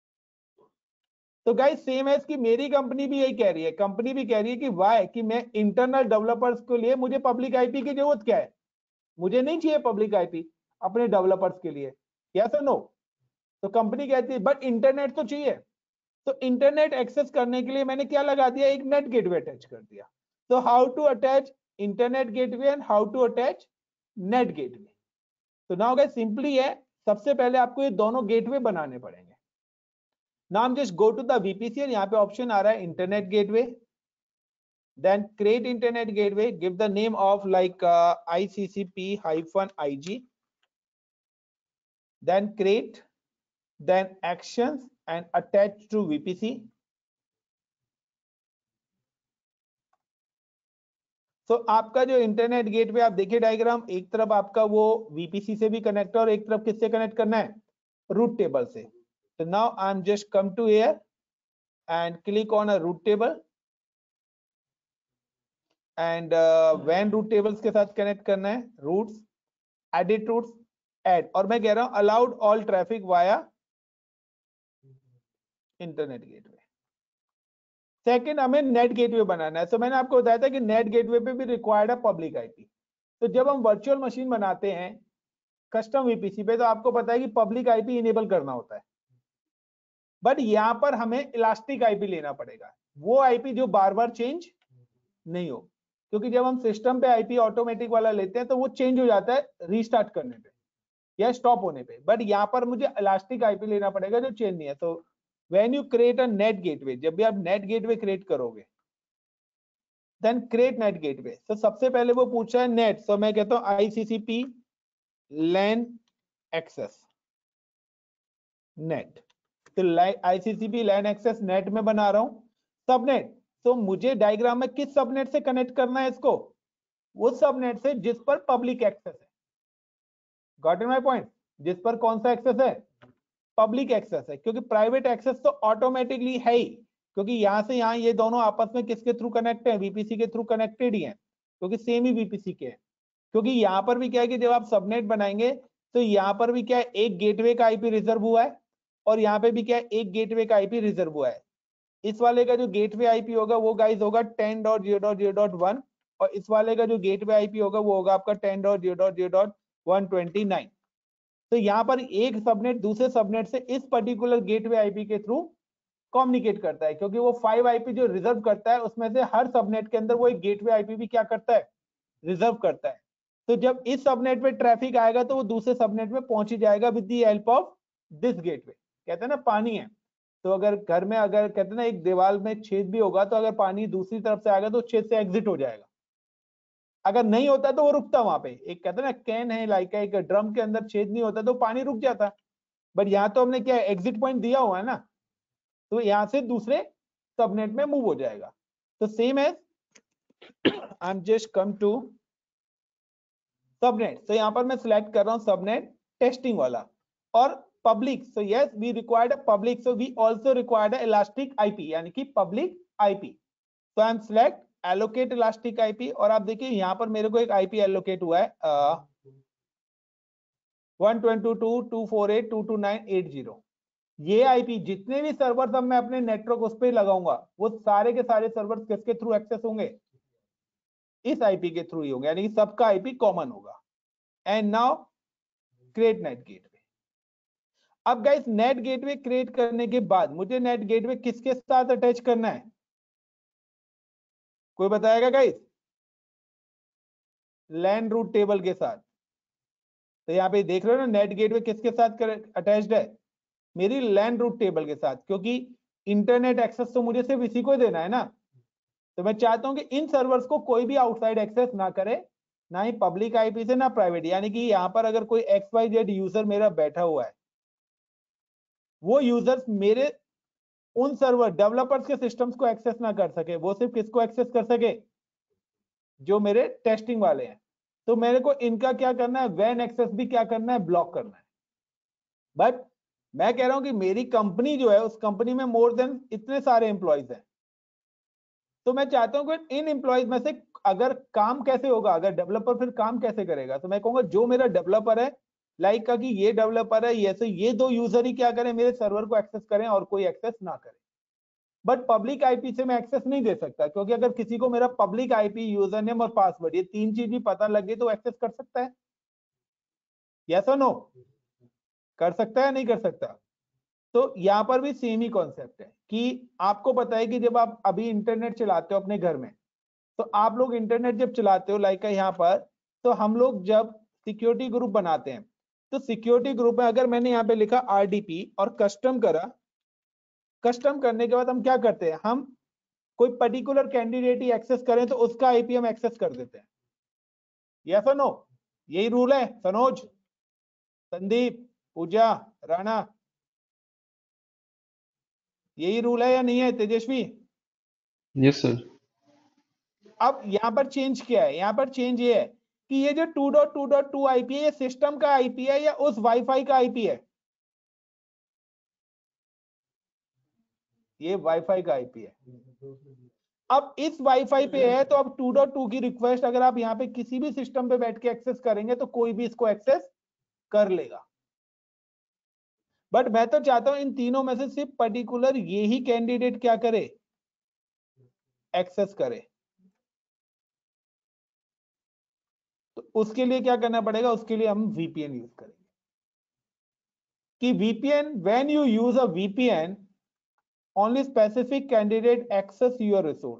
तो गाइस सेम है कि मेरी कंपनी भी यही कह रही है, कंपनी भी कह रही है कि वाई कि मैं इंटरनल डेवलपर्स के लिए मुझे पब्लिक आईपी की जरूरत क्या है, मुझे नहीं चाहिए पब्लिक आईपी अपने डेवलपर्स के लिए, यस और नो? तो कंपनी कहती है बट इंटरनेट तो चाहिए, तो इंटरनेट एक्सेस करने के लिए मैंने क्या लगा दिया, एक नेट गेटवे अटैच कर दिया। तो how to attach internet gateway and how to attach NAT gateway. तो नाउ गाइस सिंपली है, सबसे पहले आपको ये दोनों गेटवे बनाने पड़ेंगे। Now I'm just go to the V P C और यहाँ पे ऑप्शन आ रहा है internet gateway, then create internet gateway, give the name of like uh, I C C P hyphen I G, then create, then actions and attach to V P C. तो so, आपका जो internet gateway आप देखिए diagram, एक तरफ आपका वो V P C से भी कनेक्ट है और एक तरफ किससे कनेक्ट करना है, रूट टेबल से। So now I'm just come to here and click on a root table and uh, when root tables के साथ कनेक्ट करना है, रूट्स, एडिट रूट्स, ऐड, और मैं कह रहा हूं allowed all traffic via internet gateway. Second हमें नेट गेटवे बनाना है। तो मैंने आपको बताया था कि नेट गेटवे पे भी रिक्वायर्ड है पब्लिक आईपी। तो जब हम वर्चुअल मशीन बनाते हैं कस्टम वीपीसी पे तो आपको पता है कि पब्लिक आईपी इनेबल करना होता है, बट यहां पर हमें इलास्टिक आईपी लेना पड़ेगा, वो आईपी जो बार बार चेंज नहीं हो, क्योंकि जब हम सिस्टम पे आईपी ऑटोमेटिक वाला लेते हैं तो वो चेंज हो जाता है रीस्टार्ट करने पे या स्टॉप होने पे, बट यहाँ पर मुझे इलास्टिक आईपी लेना पड़ेगा जो चेंज नहीं है। तो when you create a NAT gateway, जब भी आप नेट गेटवे क्रिएट करोगे, देन क्रिएट नेट गेटवे, तो सबसे पहले वो पूछा है नेट, तो मैं कहता हूँ आईसीसीपी लैन एक्सेस नेट, तो आईसीसीपी लैन एक्सेस नेट में बना रहा हूं सबनेट। तो मुझे डायग्राम में किस सबनेट से कनेक्ट करना है इसको, वो सबनेट से जिस पर पब्लिक एक्सेस है। गॉट इन माय पॉइंट, जिस पर कौन सा एक्सेस है, पब्लिक एक्सेस है, क्योंकि प्राइवेट एक्सेस तो ऑटोमेटिकली है ही, क्योंकि यहां से यहां ये दोनों आपस में किसके थ्रू कनेक्ट है, वीपीसी के थ्रू कनेक्टेड ही है, क्योंकि सेम ही वीपीसी के हैं। क्योंकि यहाँ पर भी क्या है कि जब आप सबनेट बनाएंगे तो यहाँ पर भी क्या है, एक गेटवे का आईपी रिजर्व हुआ है और यहाँ पे भी क्या है, एक गेटवे का आईपी रिजर्व हुआ है। इस वाले का जो गेटवे आईपी होगा वो गाइस होगा ten dot zero dot zero dot one और इस वाले का जो गेटवे आईपी होगा वो होगा आपका ten dot zero dot zero dot one twenty nine. तो यहाँ पर एक सबनेट दूसरे सबनेट से इस पर्टिकुलर गेटवे आईपी के थ्रू कम्युनिकेट करता है, क्योंकि वो फाइव आईपी जो रिजर्व करता है उसमें से हर सबनेट के अंदर वो एक गेटवे आईपी भी क्या करता है, रिजर्व करता है। तो जब इस सबनेट पे ट्रैफिक आएगा तो वो दूसरे सबनेट में पहुंच ही जाएगा with the help of this gateway. कहते हैं ना पानी है, तो अगर घर में अगर कहते हैं ना एक दीवार में छेद भी होगा तो अगर पानी दूसरी तरफ से आएगा तो छेद से एग्जिट हो जाएगा, अगर नहीं होता तो वो रुकता वहां पे। एक कहते हैं ना कैन है लाइक एक ड्रम के अंदर छेद नहीं होता तो पानी रुक जाता, बट यहाँ तो हमने क्या एग्जिट पॉइंट दिया हुआ है ना, तो यहाँ से दूसरे सबनेट में मूव हो जाएगा। तो same as I am just come to subnet, तो यहाँ पर मैं सिलेक्ट कर रहा हूँ सबनेट टेस्टिंग वाला और public. So yes we required a public, so we also required a elastic IP, यानी कि पब्लिक आईपी। तो I am select allocate elastic IP और आप देखिए यहाँ पर मेरे को एक आईपी एलोकेट हुआ है one twenty two dot two four eight dot two two nine eight zero. ये आईपी जितने भी सर्वर सब मैं अपने नेटवर्क उस पर लगाऊंगा वो सारे के सारे सर्वर किसके थ्रू एक्सेस होंगे, इस आईपी के थ्रू ही होंगे, यानी कि सबका आईपी कॉमन होगा। And now create NAT gateway. अब गाइस नेट गेटवे क्रिएट करने के बाद मुझे नेट गेटवे किसके साथ अटैच करना है, कोई बताएगा गाइस, लैन रूट टेबल के साथ। तो यहाँ पे देख रहे हो ना नेट गेटवे किसके साथ अटैच्ड है, मेरी लैन रूट टेबल के साथ, क्योंकि इंटरनेट एक्सेस तो मुझे सिर्फ इसी को ही देना है ना। तो मैं चाहता हूं कि इन सर्वर्स को कोई भी आउटसाइड एक्सेस ना करे, ना ही पब्लिक आईपी से ना प्राइवेट, यानी कि यहाँ पर अगर कोई एक्स वाई जेड यूजर मेरा बैठा हुआ है, वो यूजर्स मेरे उन सर्वर डेवलपर्स के सिस्टम्स को एक्सेस ना कर सके, वो सिर्फ किसको एक्सेस कर सके, जो मेरे टेस्टिंग वाले हैं। तो मेरे को इनका क्या करना है, वैन एक्सेस भी क्या करना है, ब्लॉक करना है। बट मैं कह रहा हूं कि मेरी कंपनी जो है उस कंपनी में मोर देन इतने सारे एम्प्लॉयज हैं, तो मैं चाहता हूं कि इन एम्प्लॉयज में से अगर काम कैसे होगा, अगर डेवलपर फिर काम कैसे करेगा, तो मैं कहूंगा जो मेरा डेवलपर है लाइक का कि ये डेवलपर है, ये से ये दो यूजर ही क्या करें, मेरे सर्वर को एक्सेस करें और कोई एक्सेस ना करे। बट पब्लिक आईपी से मैं एक्सेस नहीं दे सकता, क्योंकि अगर किसी को मेरा पब्लिक आईपी, यूजर नेम और पासवर्ड ये तीन चीज भी पता लग गई तो एक्सेस कर सकता है, यस और नो, कर सकता है नहीं कर सकता। तो यहाँ पर भी सेम ही कॉन्सेप्ट है कि आपको पता है कि जब आप अभी इंटरनेट चलाते हो अपने घर में, तो आप लोग इंटरनेट जब चलाते हो लाइक यहाँ पर, तो हम लोग जब सिक्योरिटी ग्रुप बनाते हैं, तो सिक्योरिटी ग्रुप में अगर मैंने यहाँ पे लिखा आरडीपी और कस्टम करा, कस्टम करने के बाद हम क्या करते हैं, हम कोई पर्टिकुलर कैंडिडेट ही एक्सेस करें तो उसका आईपी हम एक्सेस कर देते हैं, यस और नो, यही रूल है सनोज, संदीप, पूजा, राणा, यही रूल है या नहीं है तेजस्वी? Yes sir. अब यहाँ पर चेंज क्या है, यहाँ पर चेंज ये है कि ये जो two dot two dot two IP है ये सिस्टम का आईपी है या उस वाईफाई का आईपी है, ये वाईफाई का आईपी है। अब इस वाईफाई पे है तो अब टू डॉट टू की रिक्वेस्ट अगर आप यहाँ पे किसी भी सिस्टम पे बैठ के एक्सेस करेंगे तो कोई भी इसको एक्सेस कर लेगा। बट मैं तो चाहता हूं इन तीनों में से सिर्फ पर्टिकुलर ये ही कैंडिडेट क्या करे, एक्सेस करे। तो उसके लिए क्या करना पड़ेगा, उसके लिए हम वीपीएन यूज करेंगे कि VPN, when you use a VPN only specific candidate access your resource.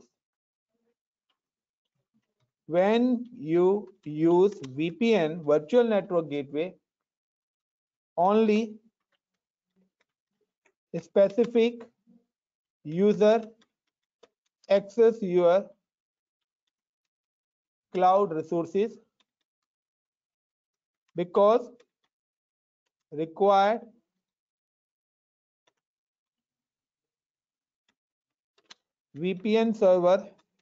When you use V P N, virtual network gateway, only specific user access your cloud resources because required V P N server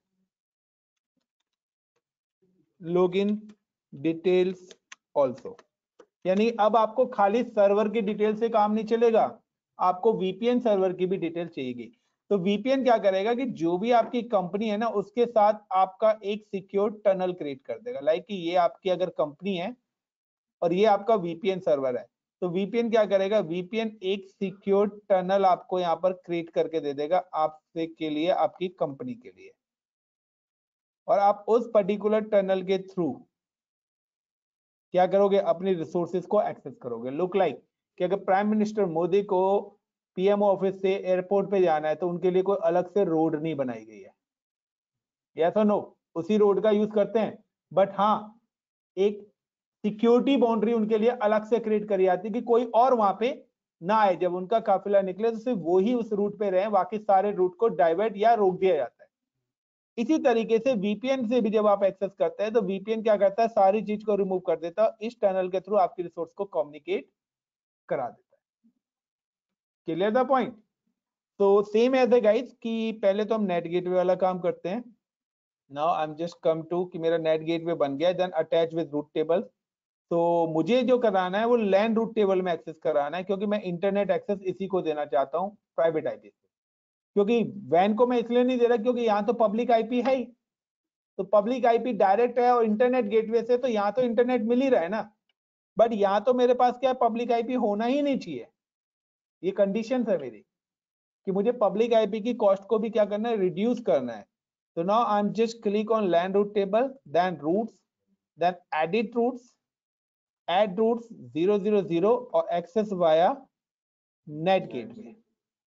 login details also. यानी अब आपको खाली server की detail से काम नहीं चलेगा, आपको वीपीएन सर्वर की भी डिटेल चाहिएगी। तो वीपीएन क्या करेगा कि जो भी आपकी कंपनी है ना उसके साथ आपका एक सिक्योर टनल क्रिएट कर देगा। लाइक कि ये आपकी अगर कंपनी है और ये आपका वीपीएन सर्वर है, तो वीपीएन क्या करेगा, वीपीएन एक सिक्योर टनल आपको यहाँ पर क्रिएट करके दे देगा आपसे के लिए, आपकी कंपनी के लिए, और आप उस पर्टिकुलर टनल के थ्रू क्या करोगे, अपनी रिसोर्सेज को एक्सेस करोगे। लुक लाइक कि अगर प्राइम मिनिस्टर मोदी को पीएमओ ऑफिस से एयरपोर्ट पे जाना है तो उनके लिए कोई अलग से रोड नहीं बनाई गई है, यस और नो, उसी रोड का यूज करते हैं, बट हाँ एक सिक्योरिटी बाउंड्री उनके लिए अलग से क्रिएट करी जाती है कि कोई और वहां पे ना आए, जब उनका काफिला निकले तो सिर्फ वो ही उस रूट पे रहे, बाकी सारे रूट को डाइवर्ट या रोक दिया जाता है। इसी तरीके से वीपीएन से भी जब आप एक्सेस करते हैं तो वीपीएन क्या करता है, सारी चीज को रिमूव कर देता है, इस टनल के थ्रू आपकी रिसोर्स को कम्युनिकेट करा देता है। Clear the point? तो सेम एज ए गाइस कि पहले तो हम नेट गेटवे वाला काम करते हैं। Now I am just come to कि मेरा नेट गेटवे बन गया, then attach with route table. तो मुझे जो कराना है वो लैन रूट टेबल में एक्सेस कराना है, क्योंकि मैं इंटरनेट एक्सेस इसी को देना चाहता हूँ प्राइवेट आईपी से। क्योंकि वैन को मैं इसलिए नहीं दे रहा क्योंकि यहाँ तो पब्लिक आईपी है ही, तो पब्लिक आईपी डायरेक्ट है और इंटरनेट गेटवे से तो यहाँ तो इंटरनेट मिल ही रहा है ना, बट यहाँ तो मेरे पास क्या है, पब्लिक आईपी होना ही नहीं चाहिए। ये कंडीशन है मेरी कि मुझे पब्लिक आईपी की कॉस्ट को भी क्या करना है, रिड्यूस करना है। तो now I am just click on LAN route table, then routes, then edit routes, add routes zero zero zero और एक्सेस वाया नेट गेटवे।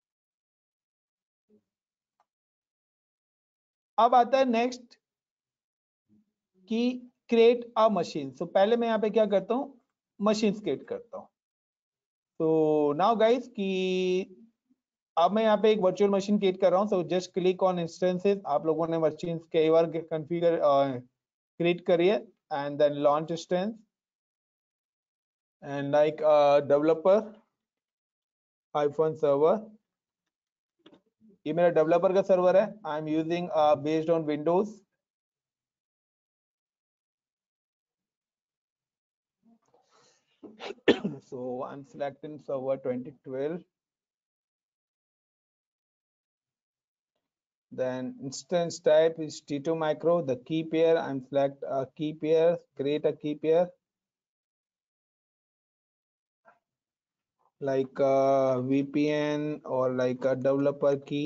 अब आता है नेक्स्ट कि क्रिएट अ मशीन। सो पहले मैं यहाँ पे क्या करता हूँ, मशीन क्रिएट करता हूँ। तो नाउ गाइस कि अब मैं यहाँ पे एक वर्चुअल मशीन क्रिएट कर रहा हूँ। So just click on instances. आप लोगों ने मशीन कई बार कॉन्फ़िगर क्रिएट करी है, and then launch instance and like developer hyphen server. ये मेरा डेवलपर का सर्वर है, I am using based on Windows. So I'm selecting server twenty twelve, then instance type is T two micro. The key pair, I'm select a key pair, create a key pair like a V P N or like a developer key.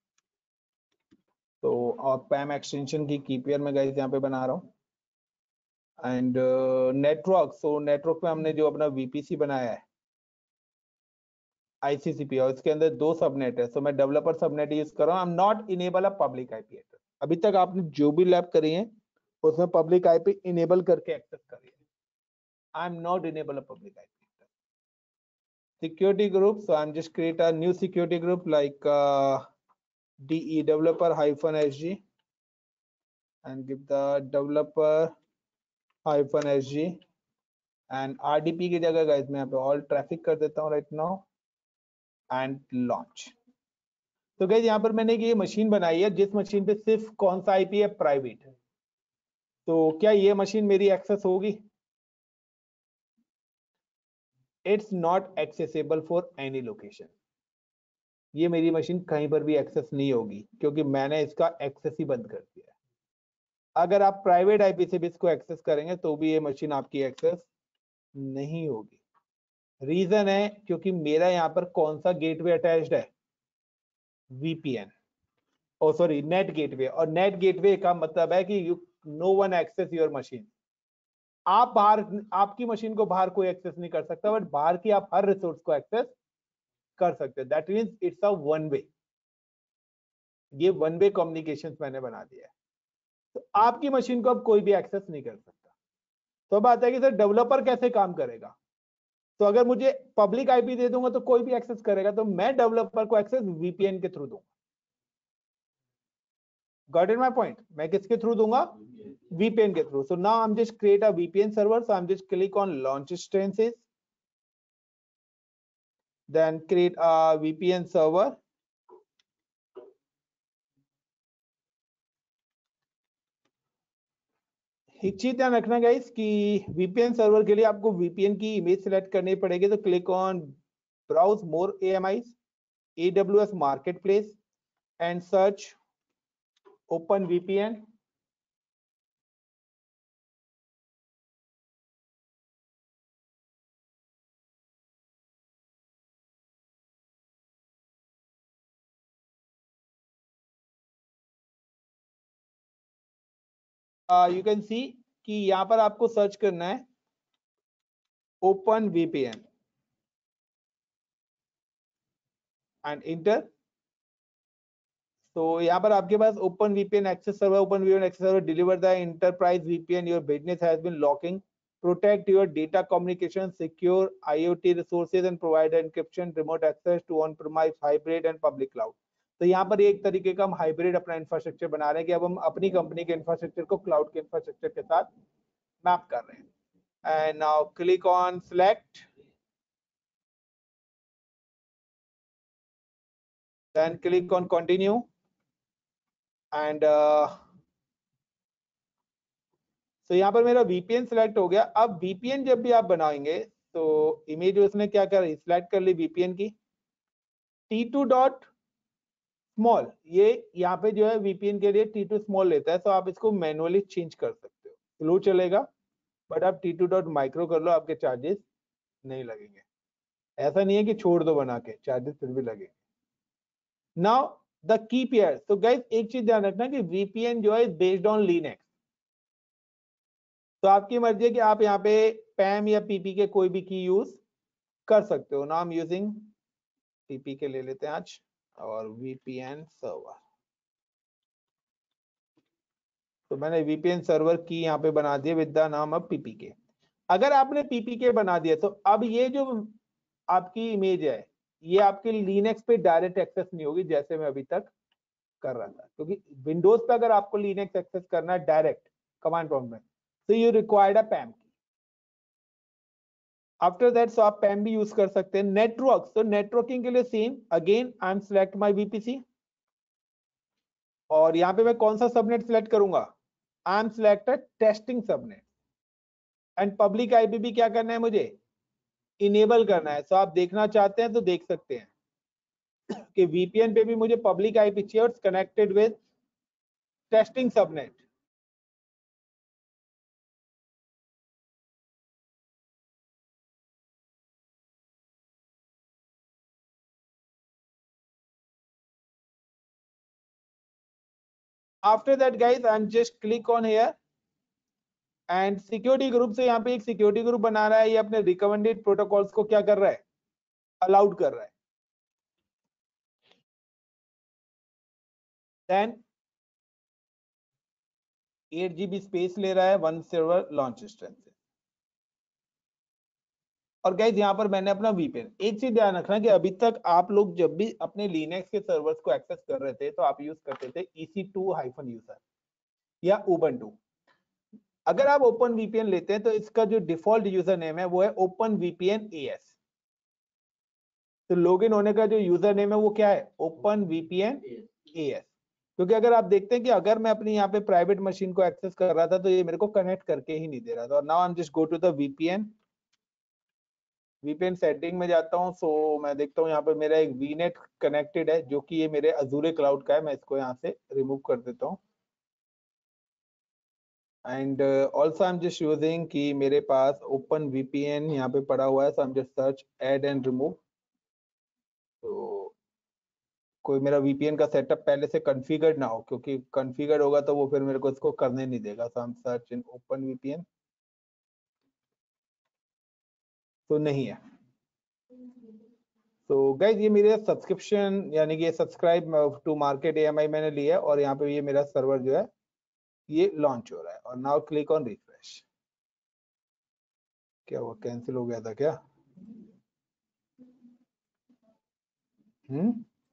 तो और पैम extension की की pair में guys यहाँ पे बना रहा हूँ। एंड नेटवर्क, सो नेटवर्क में हमने जो अपना वीपीसी बनाया है आईसीसीपी, और इसके अंदर दो सबनेट है। सो मैं डेवलपर सबनेट यूज कर रहा हूँ। I am not enable a public IP address. अभी तक आपने जो भी लैब करी है उसमें पब्लिक आईपी इनेबल करके एक्सेस करी है। I am not enable a public IP address. Security group, so I am just create a new security group like de developer hyphen sg and give the developer hyphen sg and rdp की जगह guys मैं यहाँ पे all traffic कर देता हूँ right now and launch. तो guys यहाँ पर मैंने ये मशीन बनाई है जिस मशीन पे सिर्फ कौन सा आईपी है, प्राइवेट। तो क्या ये मशीन मेरी एक्सेस होगी? It's not accessible for any location. ये मेरी मशीन कहीं पर भी एक्सेस नहीं होगी क्योंकि मैंने इसका एक्सेस ही बंद कर दिया है। अगर आप प्राइवेट आईपी से भी इसको एक्सेस करेंगे तो भी ये मशीन आपकी एक्सेस नहीं होगी। रीजन है क्योंकि मेरा यहाँ पर कौन सा गेटवे अटैच्ड है, VPN, oh sorry NAT gateway. और नेट गेटवे का मतलब है कि you no one access your machine. आप बाहर, आपकी मशीन को बाहर कोई एक्सेस नहीं कर सकता, बट बाहर की आप हर रिसोर्स को एक्सेस कर सकते हैं। That means it's a one way. ये वन वे कम्युनिकेशन मैंने बना दिया है, तो आपकी मशीन को अब कोई भी एक्सेस नहीं कर सकता। तो अब आता है कि सर डेवलपर कैसे काम करेगा। तो अगर मुझे पब्लिक आईपी दे दूंगा तो कोई भी एक्सेस करेगा, तो मैं डेवलपर को एक्सेस वीपीएन के थ्रू दूंगा। Got it my point? मैं किसके थ्रू दूंगा? वीपीएन के through. So now I am just create a VPN server, so I am just click on launch instances, then create a V P N server. एक चीज ध्यान रखना guys कि VPN server के लिए आपको वीपीएन की इमेज सिलेक्ट करनी पड़ेगी, तो click on browse more A M Is, A W S Marketplace and search OpenVPN. Uh, you can see कि यहाँ पर आपको सर्च करना है OpenVPN and enter. तो यहाँ पर आपके पास OpenVPN access server, OpenVPN access server deliver the enterprise V P N your business has been locking, protect your data communication, secure IoT resources and provide encryption, remote access to on-premise, hybrid and public cloud. तो यहाँ पर एक तरीके का हम hybrid अपना infrastructure बना रहे हैं कि अब हम अपनी कंपनी के इंफ्रास्ट्रक्चर को क्लाउड के इंफ्रास्ट्रक्चर के साथ मैप कर रहे हैं। And now click on select, then click on continue and तो यहाँ पर मेरा वीपीएन सिलेक्ट हो गया। अब वीपीएन जब भी आप बनाएंगे तो इमेज उसने क्या कर सिलेक्ट कर ली वीपीएन की, टी टू डॉट स्मॉल, ये यहाँ पे जो है वीपीएन के लिए टी टू स्मॉल लेता है, तो आप इसको मैनुअली चेंज कर सकते हो, स्लो चलेगा, बट आप टी टू डॉट माइक्रो कर लो, आपके चार्जेस नहीं लगेंगे। ऐसा नहीं है कि छोड़ दो बना के, चार्जेस फिर भी लगेंगे। नाउ द की पेयर, तो गाइस एक चीज ध्यान रखना कि वीपीएन जो है बेस्ड ऑन लिनक्स, तो आपकी मर्जी है कि आप यहाँ पे पैम या पीपी के कोई भी की यूज कर सकते हो। Now I am using PP K ले लेते हैं आज, और वीपीएन सर्वर, तो मैंने वीपीएन सर्वर की यहाँ पे बना दिया विद द नाम ऑफ पीपी के। अगर आपने पीपी के बना दिया तो अब ये जो आपकी इमेज है ये आपके लिनक्स पे डायरेक्ट एक्सेस नहीं होगी जैसे मैं अभी तक कर रहा था, क्योंकि विंडोज पे अगर आपको लिनक्स एक्सेस करना है डायरेक्ट कमांड प्रॉम्प्ट में, तो यू रिक्वायर्ड अ पैम की। आफ्टर दैट सो आप पैम भी यूज कर सकते हैं। नेटवर्क, तो नेटवर्किंग के लिए same, again I am select my VPC, और यहाँ पे मैं कौन सा सबनेट सिलेक्ट करूंगा, I am select testing subnet, and public IP भी क्या करना है मुझे, इनेबल करना है। सो आप देखना चाहते हैं तो देख सकते हैं कि वीपीएन पे भी मुझे पब्लिक आईपी चाहिए और connected with testing subnet. After that guys I am just click on here and security group से यहाँ पे एक सिक्योरिटी ग्रुप बना रहा है, ये अपने रिकमेंडेड प्रोटोकॉल्स को क्या कर रहा है, अलाउड कर रहा है। देन एट जीबी स्पेस ले रहा है, वन सर्वर लॉन्च इंस्टेंस से। और गाइस यहाँ पर मैंने अपना वीपीएन, एक चीज ध्यान रखना कि अभी तक आप लोग जब भी अपने लिनक्स के सर्वर्स को एक्सेस कर रहे थे तो आप यूज करते थे E C two hyphen user या उबंटू। अगर आप ओपन वीपीएन लेते हैं तो इसका जो डिफॉल्ट यूजर नेम है वो है ओपन वीपीएन एएस। तो लॉगिन होने का जो यूजर नेम है वो क्या है, ओपन वीपीएन एएस। क्योंकि अगर आप देखते हैं कि अगर मैं अपनी यहाँ पे प्राइवेट मशीन को एक्सेस कर रहा था तो ये मेरे को कनेक्ट करके ही नहीं दे रहा था। और now I am just go to the VPN, VPN setting में जाता हूँ। सो मैं देखता हूँ यहाँ पे मेरा एक वीनेट कनेक्टेड है जो कि ये मेरे अजूरे क्लाउड का है, मैं इसको यहाँ से रिमूव कर देता हूँ। And also I am just using कि मेरे पास ओपन वीपीएन यहाँ पे पड़ा हुआ है, so I am just search add and remove. तो कोई मेरा वीपीएन का सेटअप पहले से कॉन्फ़िगर्ड ना हो, क्योंकि कॉन्फ़िगर्ड होगा तो वो फिर मेरे को इसको करने नहीं देगा। So I am search in open VPN तो नहीं है। तो गाइज ये मेरे सब्सक्रिप्शन यानी कि subscribe to market A M I मैंने लिया है और यहाँ पे ये मेरा सर्वर जो है ये लॉन्च हो रहा है। और नाउ क्लिक ऑन रिफ्रेश। क्या हुआ, कैंसिल हो गया था क्या? हम्म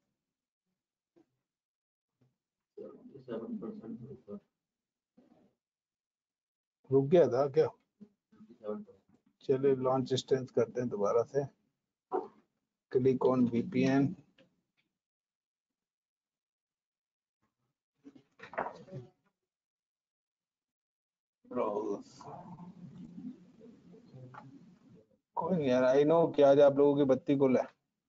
रुक गया था क्या? चलिए लॉन्च डिस्टेंस करते हैं दोबारा से। Click on VPN. कोई नहीं यार, आई नो कि आज आप लोगों की बत्ती गुल है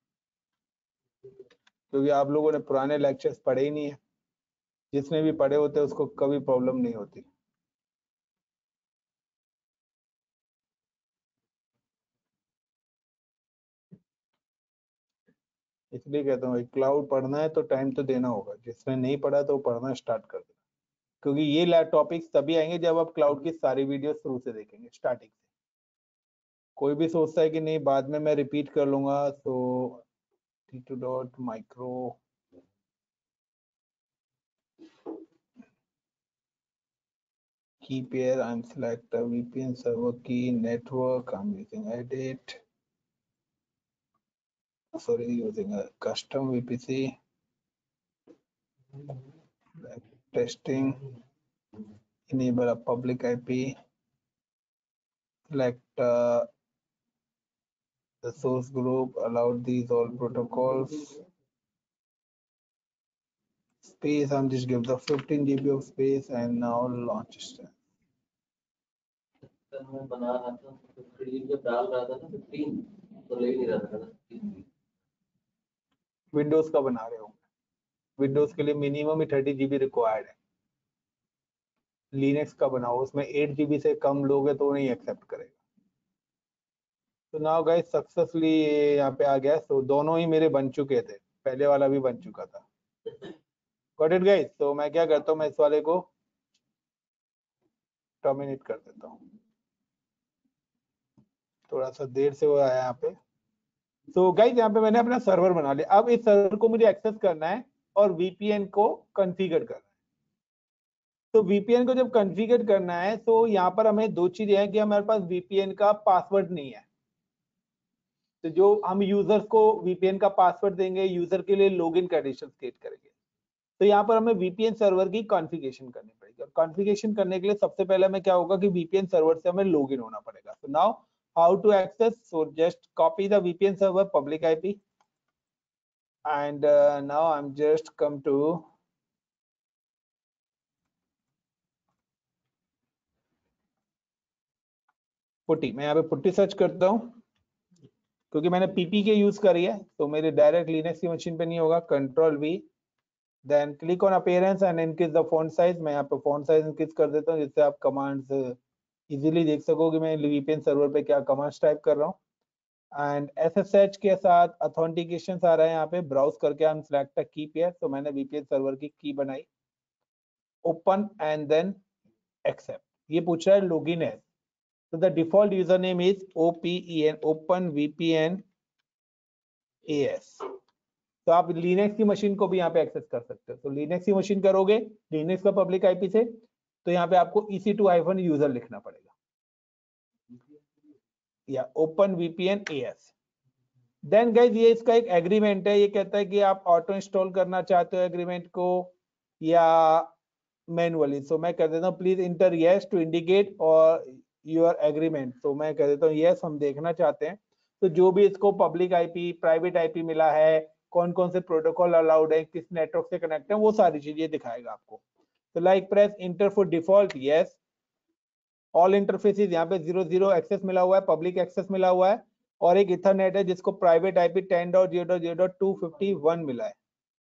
क्योंकि आप लोगों ने पुराने लेक्चर्स पढ़े ही नहीं है। जिसने भी पढ़े होते हैं उसको कभी प्रॉब्लम नहीं होती। इसलिए कहता हूँ क्लाउड पढ़ना है तो टाइम तो देना होगा। जिसने नहीं पढ़ा तो पढ़ना स्टार्ट कर देना, क्योंकि ये टॉपिक्स तभी आएंगे जब आप क्लाउड की सारी वीडियो शुरू से देखेंगे, स्टार्टिंग से। कोई भी सोचता है कि नहीं बाद में मैं रिपीट कर लूंगा, तो T two dot micro key pair, I'm select a V P N server key network, I'm using edit, sorry, using a custom V P C, testing, enable a public I P, select uh, the source group, allowed these all protocols, space, I'm just give the fifteen G B of space and now launch it. मैं बना रहा था fifteen जब डाल रहा था ना fifteen तो ले नहीं रहा था। विंडोज का बना रहे हो? विंडोज के लिए मिनिमम ही थर्टी जीबी रिक्वायर्ड है। लिनक्स का बनाओ, उसमें एट जीबी से कम लोगे तो नहीं एक्सेप्ट करेगा। तो नाउ गाइस सक्सेसफुली यहाँ पे आ गया। तो दोनों ही मेरे बन चुके थे, पहले वाला भी बन चुका था। Got it guys? तो मैं क्या करता हूँ, मैं इस वाले को टर्मिनेट कर देता हूँ। थोड़ा सा देर से वो आया यहाँ पे। तो गाइस यहाँ पे मैंने अपना सर्वर बना लिया। अब इस सर्वर को मुझे एक्सेस करना है और वीपीएन को कॉन्फ़िगर करना है। तो वीपीएन को जब कॉन्फ़िगर करना है तो यहाँ पर हमें दो चीजें हैं कि हमारे पास वीपीएन का पासवर्ड नहीं है। तो जो हम यूजर्स को वीपीएन का पासवर्ड देंगे, यूजर के लिए लॉगिन कंडीशंस क्रिएट करेंगे। तो यहाँ पर हमें वीपीएन सर्वर की कॉन्फ़िगरेशन करनी पड़ेगी। और कॉन्फ़िगरेशन करने के लिए सबसे पहले हमें क्या होगा कि वीपीएन सर्वर से हमें लॉगिन होना पड़ेगा। तो now how to access? So just copy the VPN server public IP and uh, now I'm just come to PuTTY. मैं यहाँ पे पुट्टी सर्च करता हूँ क्योंकि मैंने पीपी के यूज करी है, तो मेरे डायरेक्ट लिनक्स की मशीन पे नहीं होगा। Control V, then click on appearance and increase the font size. मैं यहाँ पे फॉन्ट साइज इंक्रीज कर देता हूँ जिससे आप कमांड्स इजीली देख सको कि मैं वीपीएन सर्वर पे क्या कमांड्स टाइप कर रहा हूँ। एंड एसएसएच के साथ ऑथेंटिकेशन आ रहा है यहाँ पे। ब्राउज करके हम सिलेक्ट की पेयर। तो मैंने वीपीएन सर्वर की की बनाई, ओपन एंड देन एक्सेप्ट। ये पूछ रहा है लॉगिन है। So the default username is O P E N, Open V P N A S। तो आप लिनक्स की मशीन को भी यहाँ पे एक्सेस कर सकते हो। तो लिनक्स की मशीन करोगे लिनक्स का पब्लिक आईपी से, तो यहाँ पे आपको E C two hyphen user लिखना पड़ेगा या open VPN AS. Then guys ये इसका एक एग्रीमेंट है। ये कहता है कि आप ऑटो इंस्टॉल करना चाहते हो एग्रीमेंट को या मैनुअली। सो मैं कह देता हूँ please enter yes to indicate और योर एग्रीमेंट। तो मैं कह देता हूँ यस हम देखना चाहते हैं। तो जो भी इसको पब्लिक आईपी, प्राइवेट आईपी मिला है, कौन कौन से प्रोटोकॉल अलाउड है, किस नेटवर्क से कनेक्ट है, वो सारी चीजें दिखाएगा आपको। तो like press enter for default yes. All interfaces यहाँ पे जीरो जीरो एक्सेस मिला हुआ है, पब्लिक एक्सेस मिला हुआ है और एक इथरनेट है जिसको private IP ten dot zero dot zero dot two fifty one मिला है।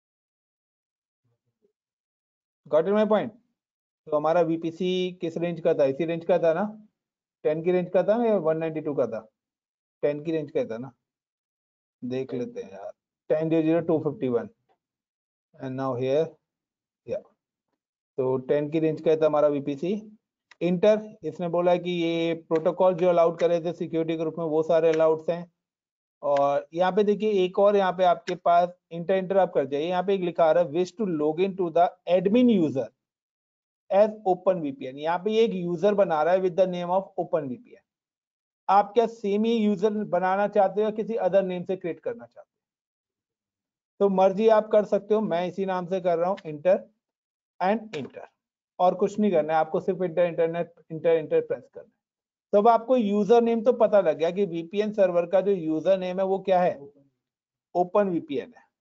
Got it my point? तो हमारा वीपीसी किस रेंज का था? इसी रेंज का था ना? टेन की रेंज का था या वन नाइंटी टू का था? टेन की रेंज का था ना? देख लेते हैं यार। Ten zero zero two fifty one and now here या। तो टेन की रेंज का था हमारा वीपीसी इंटर, इसने बोला कि ये प्रोटोकॉल जो अलाउड करे थे सिक्योरिटी ग्रुप में वो सारे अलाउड्स हैं। और यहाँ पे देखिए एक और यहाँ पे आपके पास इंटर इंटर आप कर जाइए, यहाँ पे एक लिखा रहा है wish to log in to the admin user as open VPN. यहाँ पे एक यूजर बना रहा है with the name of open VPN. आप क्या सेम ही यूजर बनाना चाहते हो या किसी अदर नेम से क्रिएट करना चाहते हो? तो मर्जी आप कर सकते हो, मैं इसी नाम से कर रहा हूँ, इंटर एंड इंटर, और कुछ नहीं करना है आपको, सिर्फ enter internet enter enter press करना है। तो अब आपको यूजर नेम तो पता लग गया कि वीपीएन सर्वर का जो यूजर नेम है वो क्या है, ओपन वीपीएन है।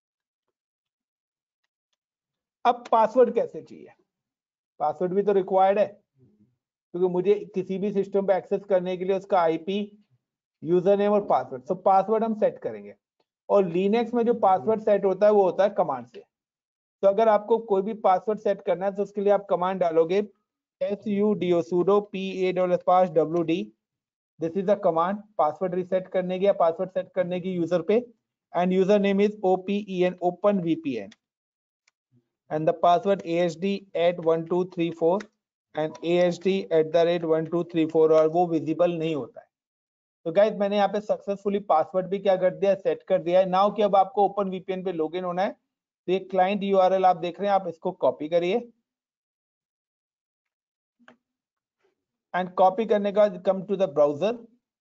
अब पासवर्ड कैसे चाहिए? पासवर्ड भी तो रिक्वायर्ड है, क्योंकि मुझे किसी भी सिस्टम पे एक्सेस करने के लिए उसका आईपी, यूजर नेम और पासवर्ड, तो पासवर्ड हम सेट करेंगे। और लिनक्स में जो पासवर्ड सेट होता है वो होता है कमांड से। तो अगर आपको कोई भी पासवर्ड सेट करना है तो उसके लिए आप कमांड डालोगे S U D O sudo p a double slash w d, this is the command password reset करने की या पासवर्ड सेट करने की यूजर पे। And user name is open open vpn and the password asd at one two three four and asd at the rate one two three four, और वो visible नहीं होता है। तो गाइस मैंने यहाँ पे सक्सेसफुली पासवर्ड भी क्या कर दिया, सेट कर दिया है। नाउ कि अब आपको ओपन वीपीएन पे लॉगिन होना है, तो ये क्लाइंट यूआरएल आप देख रहे हैं, आप इसको कॉपी करिए एंड कॉपी करने के बाद come to the browser,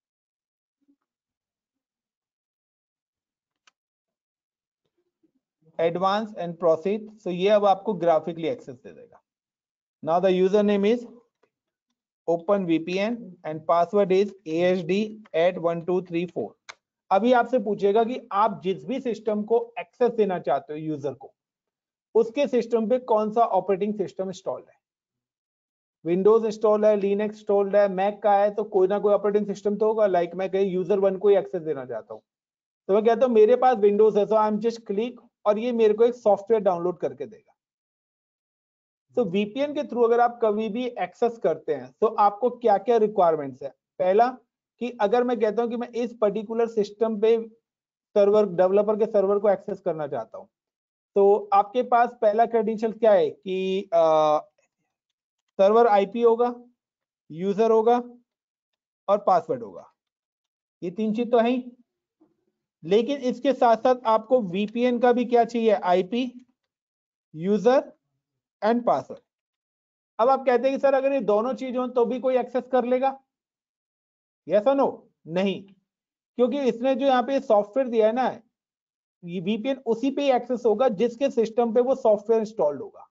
advance and proceed. So ये अब आपको ग्राफिकली एक्सेस दे देगा। Now the user name is open VPN and password is asd at one two three four। अभी आपसे पूछेगा कि आप जिस भी सिस्टम को एक्सेस देना चाहते हो यूजर को, उसके सिस्टम पे कौन सा ऑपरेटिंग सिस्टम इंस्टॉल्ड है। विंडोज इंस्टॉल है, लिनक्स इंस्टॉल्ड है, मैक का है, तो कोई ना कोई ऑपरेटिंग सिस्टम तो होगा। लाइक मैं कहीं यूजर वन को ही एक्सेस देना चाहता हूँ, तो मैं कहता हूँ मेरे पास विंडोज है, so I am just click और ये मेरे को एक सॉफ्टवेयर डाउनलोड करके देगा। तो वीपीएन के थ्रू अगर आप कभी भी एक्सेस करते हैं तो आपको क्या क्या रिक्वायरमेंट्स है। पहला कि अगर मैं कहता हूं कि मैं इस पर्टिकुलर सिस्टम पे सर्वर, डेवलपर के सर्वर को एक्सेस करना चाहता हूं, तो आपके पास पहला क्रेडेंशियल क्या है कि आ, सर्वर आईपी होगा, यूजर होगा और पासवर्ड होगा। ये तीन चीज तो है ही, लेकिन इसके साथ साथ आपको वीपीएन का भी क्या चाहिए, आईपी, यूजर एंड पासवर्ड। अब आप कहते हैं कि सर अगर ये दोनों चीज हो तो भी कोई एक्सेस कर लेगा, यस और नो? नहीं, क्योंकि इसने जो यहाँ पे सॉफ्टवेयर दिया है ना, ये वीपीएन उसी पे एक्सेस होगा जिसके सिस्टम पे वो सॉफ्टवेयर इंस्टॉल्ड होगा।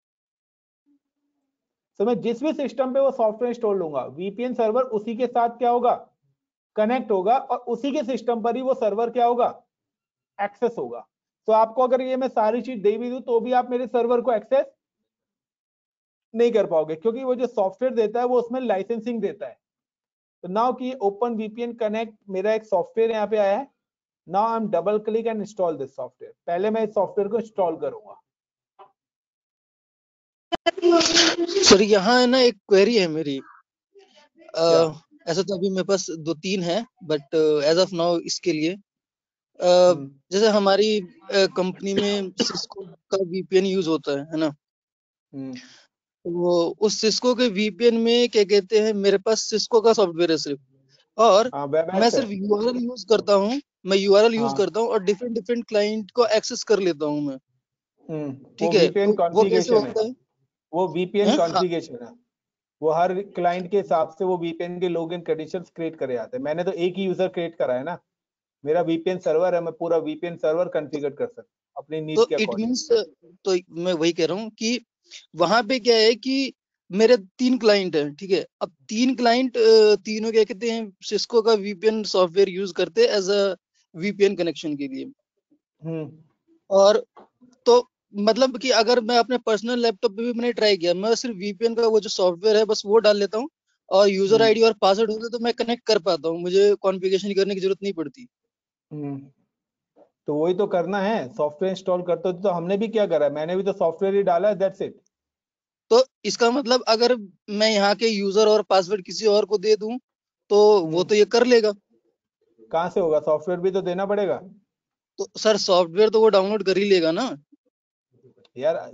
तो मैं जिस भी सिस्टम पे वो सॉफ्टवेयर इंस्टॉल लूंगा, वीपीएन सर्वर उसी के साथ क्या होगा, कनेक्ट होगा, और उसी के सिस्टम पर ही वो सर्वर क्या होगा, एक्सेस होगा। तो आपको अगर ये मैं सारी चीज दे भी दूं तो भी आप मेरे सर्वर को एक्सेस नहीं कर पाओगे, क्योंकि वो जो सॉफ्टवेयर देता है वो उसमें लाइसेंसिंग देता है। तो नाउ कि ओपन वीपीएन कनेक्ट मेरा एक सॉफ्टवेयर यहाँ पे आया है। Now I am double click and install this software. पहले मैं इस सॉफ्टवेयर को इंस्टॉल करूंगा। सर यहाँ है ना एक क्वेरी है मेरी। क्या? अ, ऐसा तो अभी मेरे पास दो तीन है, बट एज ऑफ नाउ इसके लिए अ, हम्म, जैसे हमारी कंपनी में सिस्को का वीपीएन यूज होता है है ना। हम्म, वो उस सिस्को के वीपीएन में क्या कहते हैं, मेरे पास सिस्को का सॉफ्टवेयर है सिर्फ, और हाँ मैं वेबएक्स है। सिर्फ यूआरएल यूज करता हूँ। मैं यूआरएल यूज हाँ, करता हूँ और डिफरेंट डिफरेंट क्लाइंट को एक्सेस कर लेता हूँ मैं। हम्म, वो ठीक है, वीपीएन तो वो कैसे कॉन्फ़िगरेशन है, होता है? वो वीपीएन हैं? हाँ, कॉन्फ़िगरेशन है। वो हर क्लाइंट के हिसाब से वो वीपीएन के लॉगिन क्रेडेंशियल्स क्रिएट करे जाते हैं। मैंने तो एक ही यूजर क्रिएट करा है ना, मेरा वीपीएन सर्वर है, मैं पूरा वीपीएन सर्वर कॉन्फ़िगर कर सकता हूं अपनी नीड तो के इट अकॉर्डिंग। मीन्स, तो मैं वही कह रहा हूँ कि वहां पे क्या है कि मेरे तीन क्लाइंट हैं, ठीक है। अब तीन क्लाइंट, तीनों क्या कहते हैं, सिस्को का वीपीएन सॉफ्टवेयर यूज करते हैं एज अ वीपीएन कनेक्शन के लिए। हम्म, और तो मतलब कि अगर मैं अपने पर्सनल लैपटॉप पे भी मैंने ट्राई किया, मैं सिर्फ वीपीएन का वो जो सॉफ्टवेयर है बस वो डाल लेता हूँ और यूजर हम्म, आईडी और पासवर्ड होता है तो मैं कनेक्ट कर पाता हूँ, मुझे कॉन्फ़िगरेशन करने की जरूरत नहीं पड़ती। हम्म। तो वही तो करना है, सॉफ्टवेयर इंस्टॉल करते हो तो हमने भी क्या करा है, मैंने भी तो सॉफ्टवेयर ही डाला है, दैट्स इट। तो इसका मतलब अगर मैं यहाँ के यूजर और पासवर्ड किसी और को दे दूं तो वो तो ये कर लेगा। कहाँ से होगा, सॉफ्टवेयर भी तो देना पड़ेगा तो सर सॉफ्टवेयर तो वो डाउनलोड कर ही लेगा ना। यार।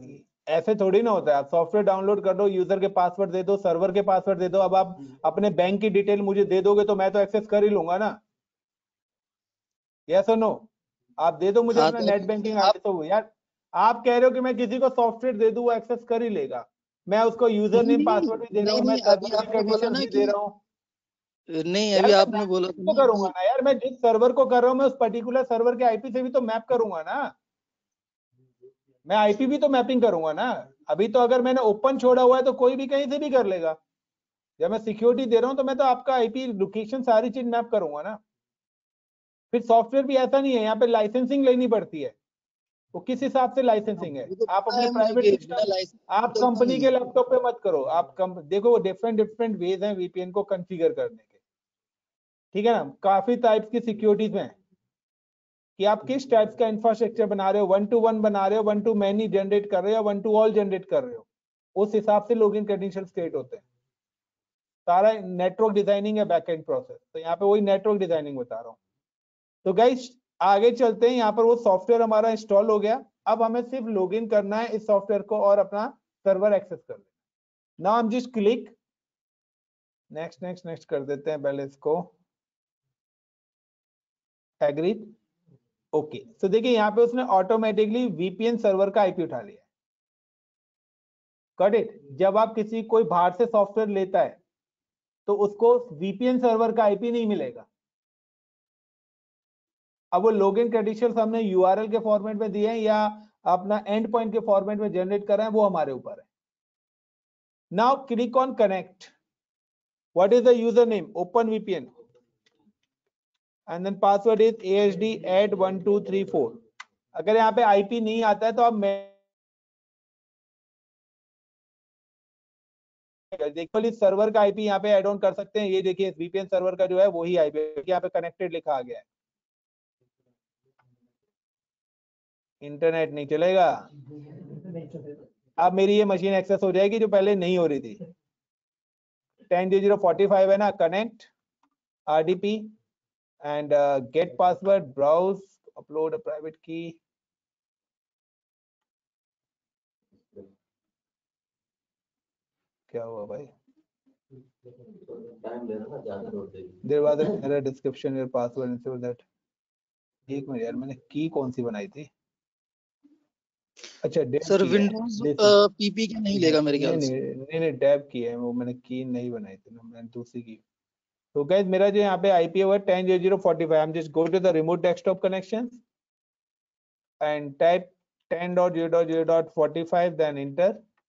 ऐसे थोड़ी ना होता है। आप सॉफ्टवेयर डाउनलोड कर दो, यूजर के पासवर्ड दे दो, सर्वर के पासवर्ड दे दो, अब आप अपने बैंक की डिटेल मुझे दे दोगे तो मैं तो एक्सेस कर ही लूंगा ना। यस और नो? आप दे दो मुझे हाँ अपना तो नेट बैंकिंग आप आईडी, तो यार आप कह रहे हो कि मैं किसी को सॉफ्टवेयर दे दूं वो एक्सेस कर ही लेगा। मैं उसको यूजर नहीं नेम नहीं पासवर्ड भी दे रहा नहीं हूँ, मैं नहीं अभी सर्वर की आपने बोला क्रेडेंशियल्स ना भी दे कि रहा हूँ। नहीं यार अभी मैं आपने बोला था तो ना करूंगा कि ना यार, मैं जिस सर्वर को कर रहा हूँ मैं उस पर्टिकुलर सर्वर के आईपी से भी तो मैप करूंगा ना, मैं आईपी भी तो मैपिंग करूंगा ना। अभी तो अगर मैंने ओपन छोड़ा हुआ है तो कोई भी कहीं से भी कर लेगा। जब मैं सिक्योरिटी दे रहा हूँ तो मैं तो आपका आईपी लोकेशन सारी चीज मैप करूंगा ना। फिर सॉफ्टवेयर भी ऐसा नहीं है, यहाँ पे लाइसेंसिंग लेनी पड़ती है। वो किस हिसाब से लाइसेंसिंग है? वो तो आप पता अपने है मुझे प्राइवेट कि बिना सिस्टम, लाइसेंस आप चलता कंपनी नहीं के है। लैपटॉप पे मत करो। आप कम देखो, वो डिफरेंट डिफरेंट वेज हैं वीपीएन को कॉन्फ़िगर करने के, ठीक है ना। काफी टाइप्स की सिक्योरिटीज हैं कि आप किस टाइप्स का इंफ्रास्ट्रक्चर बना रहे हो, वन टू वन बना रहे हो, वन टू मैनी जनरेट कर रहे हो, वन टू ऑल जनरेट कर रहे हो, उस हिसाब से लॉगिन क्रेडेंशियल्स क्रिएट होते हैं। सारा नेटवर्क डिजाइनिंग है बैकएंड प्रोसेस, तो यहाँ पे वही नेटवर्क डिजाइनिंग बता रहा हूँ। तो गाइस आगे चलते हैं, यहाँ पर वो सॉफ्टवेयर हमारा इंस्टॉल हो गया। अब हमें सिर्फ लॉगिन करना है इस सॉफ्टवेयर को और अपना सर्वर एक्सेस कर लेना। नाउ हम just click next next next कर देते हैं पहले इसको, एग्री, ओके। तो देखिए यहाँ पे उसने ऑटोमेटिकली वीपीएन सर्वर का आईपी उठा लिया। Got it? जब आप किसी कोई बाहर से सॉफ्टवेयर लेता है तो उसको वीपीएन सर्वर का आईपी नहीं मिलेगा। अब वो लॉगिन क्रेडेंशियल्स हमने यूआरएल के फॉर्मेट में दिए हैं या अपना एंड पॉइंट के फॉर्मेट में जनरेट कर रहे हैं, वो हमारे ऊपर है। Now click on connect. What is the user name? Open VPN, and then password is A H D at one two three four. अगर यहाँ पे आईपी नहीं आता है तो आप देखो इस सर्वर का आईपी यहाँ पे ऐड ऑन कर सकते हैं। ये देखिए वीपीएन सर्वर का जो है वही आईपी यहाँ पे कनेक्टेड लिखा आ गया है। इंटरनेट नहीं चलेगा। अब मेरी ये मशीन एक्सेस हो जाएगी जो पहले नहीं हो रही थी। टेन जीरो फोर्टी फाइव है ना, connect RDP and get password, browse, upload a private key. क्या हुआ भाई? टाइम लेना ना, ज्यादा लोड देगी। There was an error description your password install that. एक मिनट यार, मैंने की कौन सी बनाई थी? अच्छा डेव सर की है विंडोज दिस। पीपी का नहीं लेगा मेरे नहीं ख्याल से। नहीं नहीं नहीं डेव की है वो, मैंने की नहीं बनाई थी ना, मैंने दूसरी की। तो गाइस मेरा जो यहाँ पे आईपी है ten zero zero forty five. I am just go to the remote desktop connections and type ten dot zero dot zero dot forty-five, then enter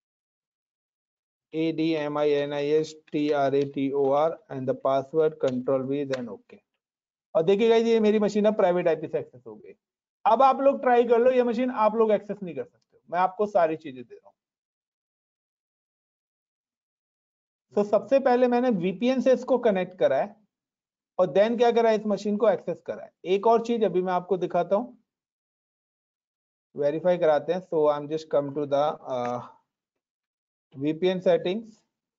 A D M I N I S T R A T O R and the password control V, then OK। और देखिएगा ये मेरी machine अब private IP से access हो गई। अब आप लोग ट्राई कर लो, ये मशीन आप लोग एक्सेस नहीं कर सकते, मैं आपको सारी चीजें दे रहा हूँ। तो सबसे पहले मैंने वीपीएन से इसको कनेक्ट करा है और देन क्या करा है, इस मशीन को एक्सेस करा है। एक और चीज अभी मैं आपको दिखाता हूँ, वेरीफाई कराते हैं। So I am just come to the VPN settings.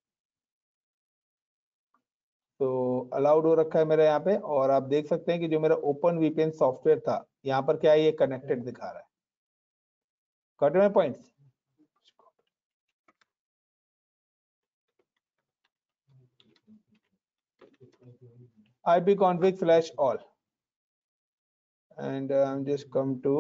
तो अलाउड हो रखा है मेरा यहाँ पे, और आप देख सकते हैं कि जो मेरा ओपन वीपीएन सॉफ्टवेयर था यहाँ पर क्या है, ये कनेक्टेड दिखा रहा है। Got my points? ipconfig slash all and uh, I'm just come to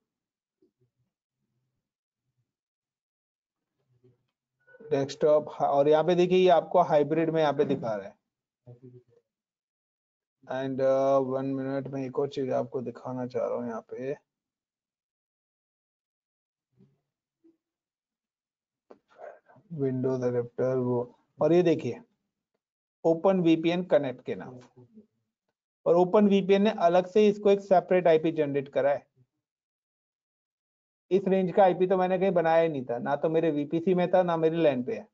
desktop. और यहाँ पे देखिए ये आपको हाइब्रिड में यहाँ पे दिखा रहा है। एंड वन मिनट में एक और चीज आपको दिखाना चाह रहा हूँ यहाँ पे। विंडोज एडेप्टर वो, और ये देखिए ओपन वीपीएन कनेक्ट के नाम, और ओपन वीपीएन ने अलग से इसको एक सेपरेट आईपी जनरेट करा है। इस रेंज का आईपी तो मैंने कहीं बनाया ही नहीं था, ना तो मेरे वीपीसी में था ना मेरी लैन पे है।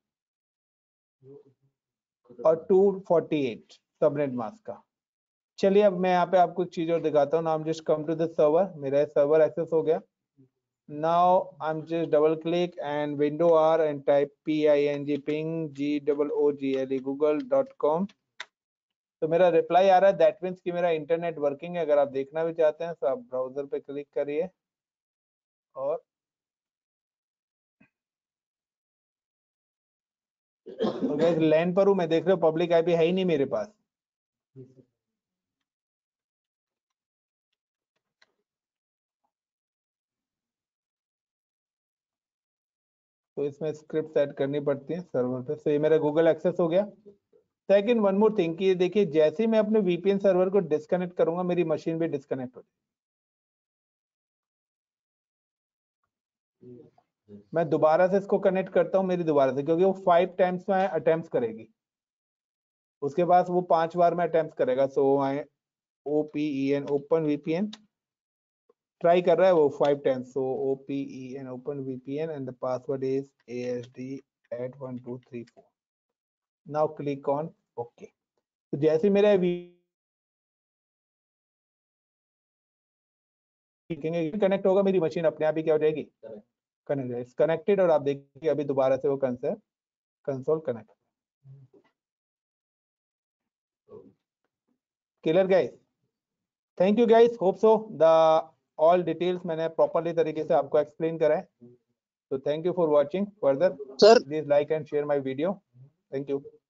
और two forty eight subnet mask का। चलिए अब मैं यहाँ पे आपको एक चीज और दिखाता हूँ। Now just come to the server, मेरा सर्वर एक्सेस हो गया। Now I am just double click and window R and type P I N G ping G double O G L E Google dot com. तो मेरा reply आ रहा है, that means कि मेरा internet working है। अगर आप देखना भी चाहते हैं तो आप ब्राउजर पे क्लिक करिए और और गाइस लैंड पर हूं मैं, देख रहे हो पब्लिक आईपी है ही नहीं मेरे पास। तो इसमें स्क्रिप्ट सेट करनी पड़ती है सर्वर पे। तो ये मेरा गूगल एक्सेस हो गया। सेकंड वन मोर थिंग कि देखिए जैसे ही मैं अपने वीपीएन सर्वर को डिस्कनेक्ट करूंगा मेरी मशीन भी डिस्कनेक्ट हो जाएगी। मैं दोबारा से इसको कनेक्ट करता हूं मेरी दोबारा से, क्योंकि वो फाइव टाइम्स में अटेम्प्ट करेगी, उसके बाद वो पांच बार में अटेम्प्ट करेगा। So I O P E N open VPN try कर रहा है वो five times. So O P E N open VPN and the password is ASD at one two three four. Now click on okay. तो जैसे मेरा कनेक्ट होगा मेरी मशीन अपने आप ही क्या हो जाएगी, कनेक्ट कनेक्टेड। और आप देखिए अभी दोबारा से वो console console connect. Clear guys? Thank you guys, hope so the all details मैंने प्रॉपरली तरीके से आपको एक्सप्लेन करा है। तो thank you for watching further. Sir please like and share my video. Thank you.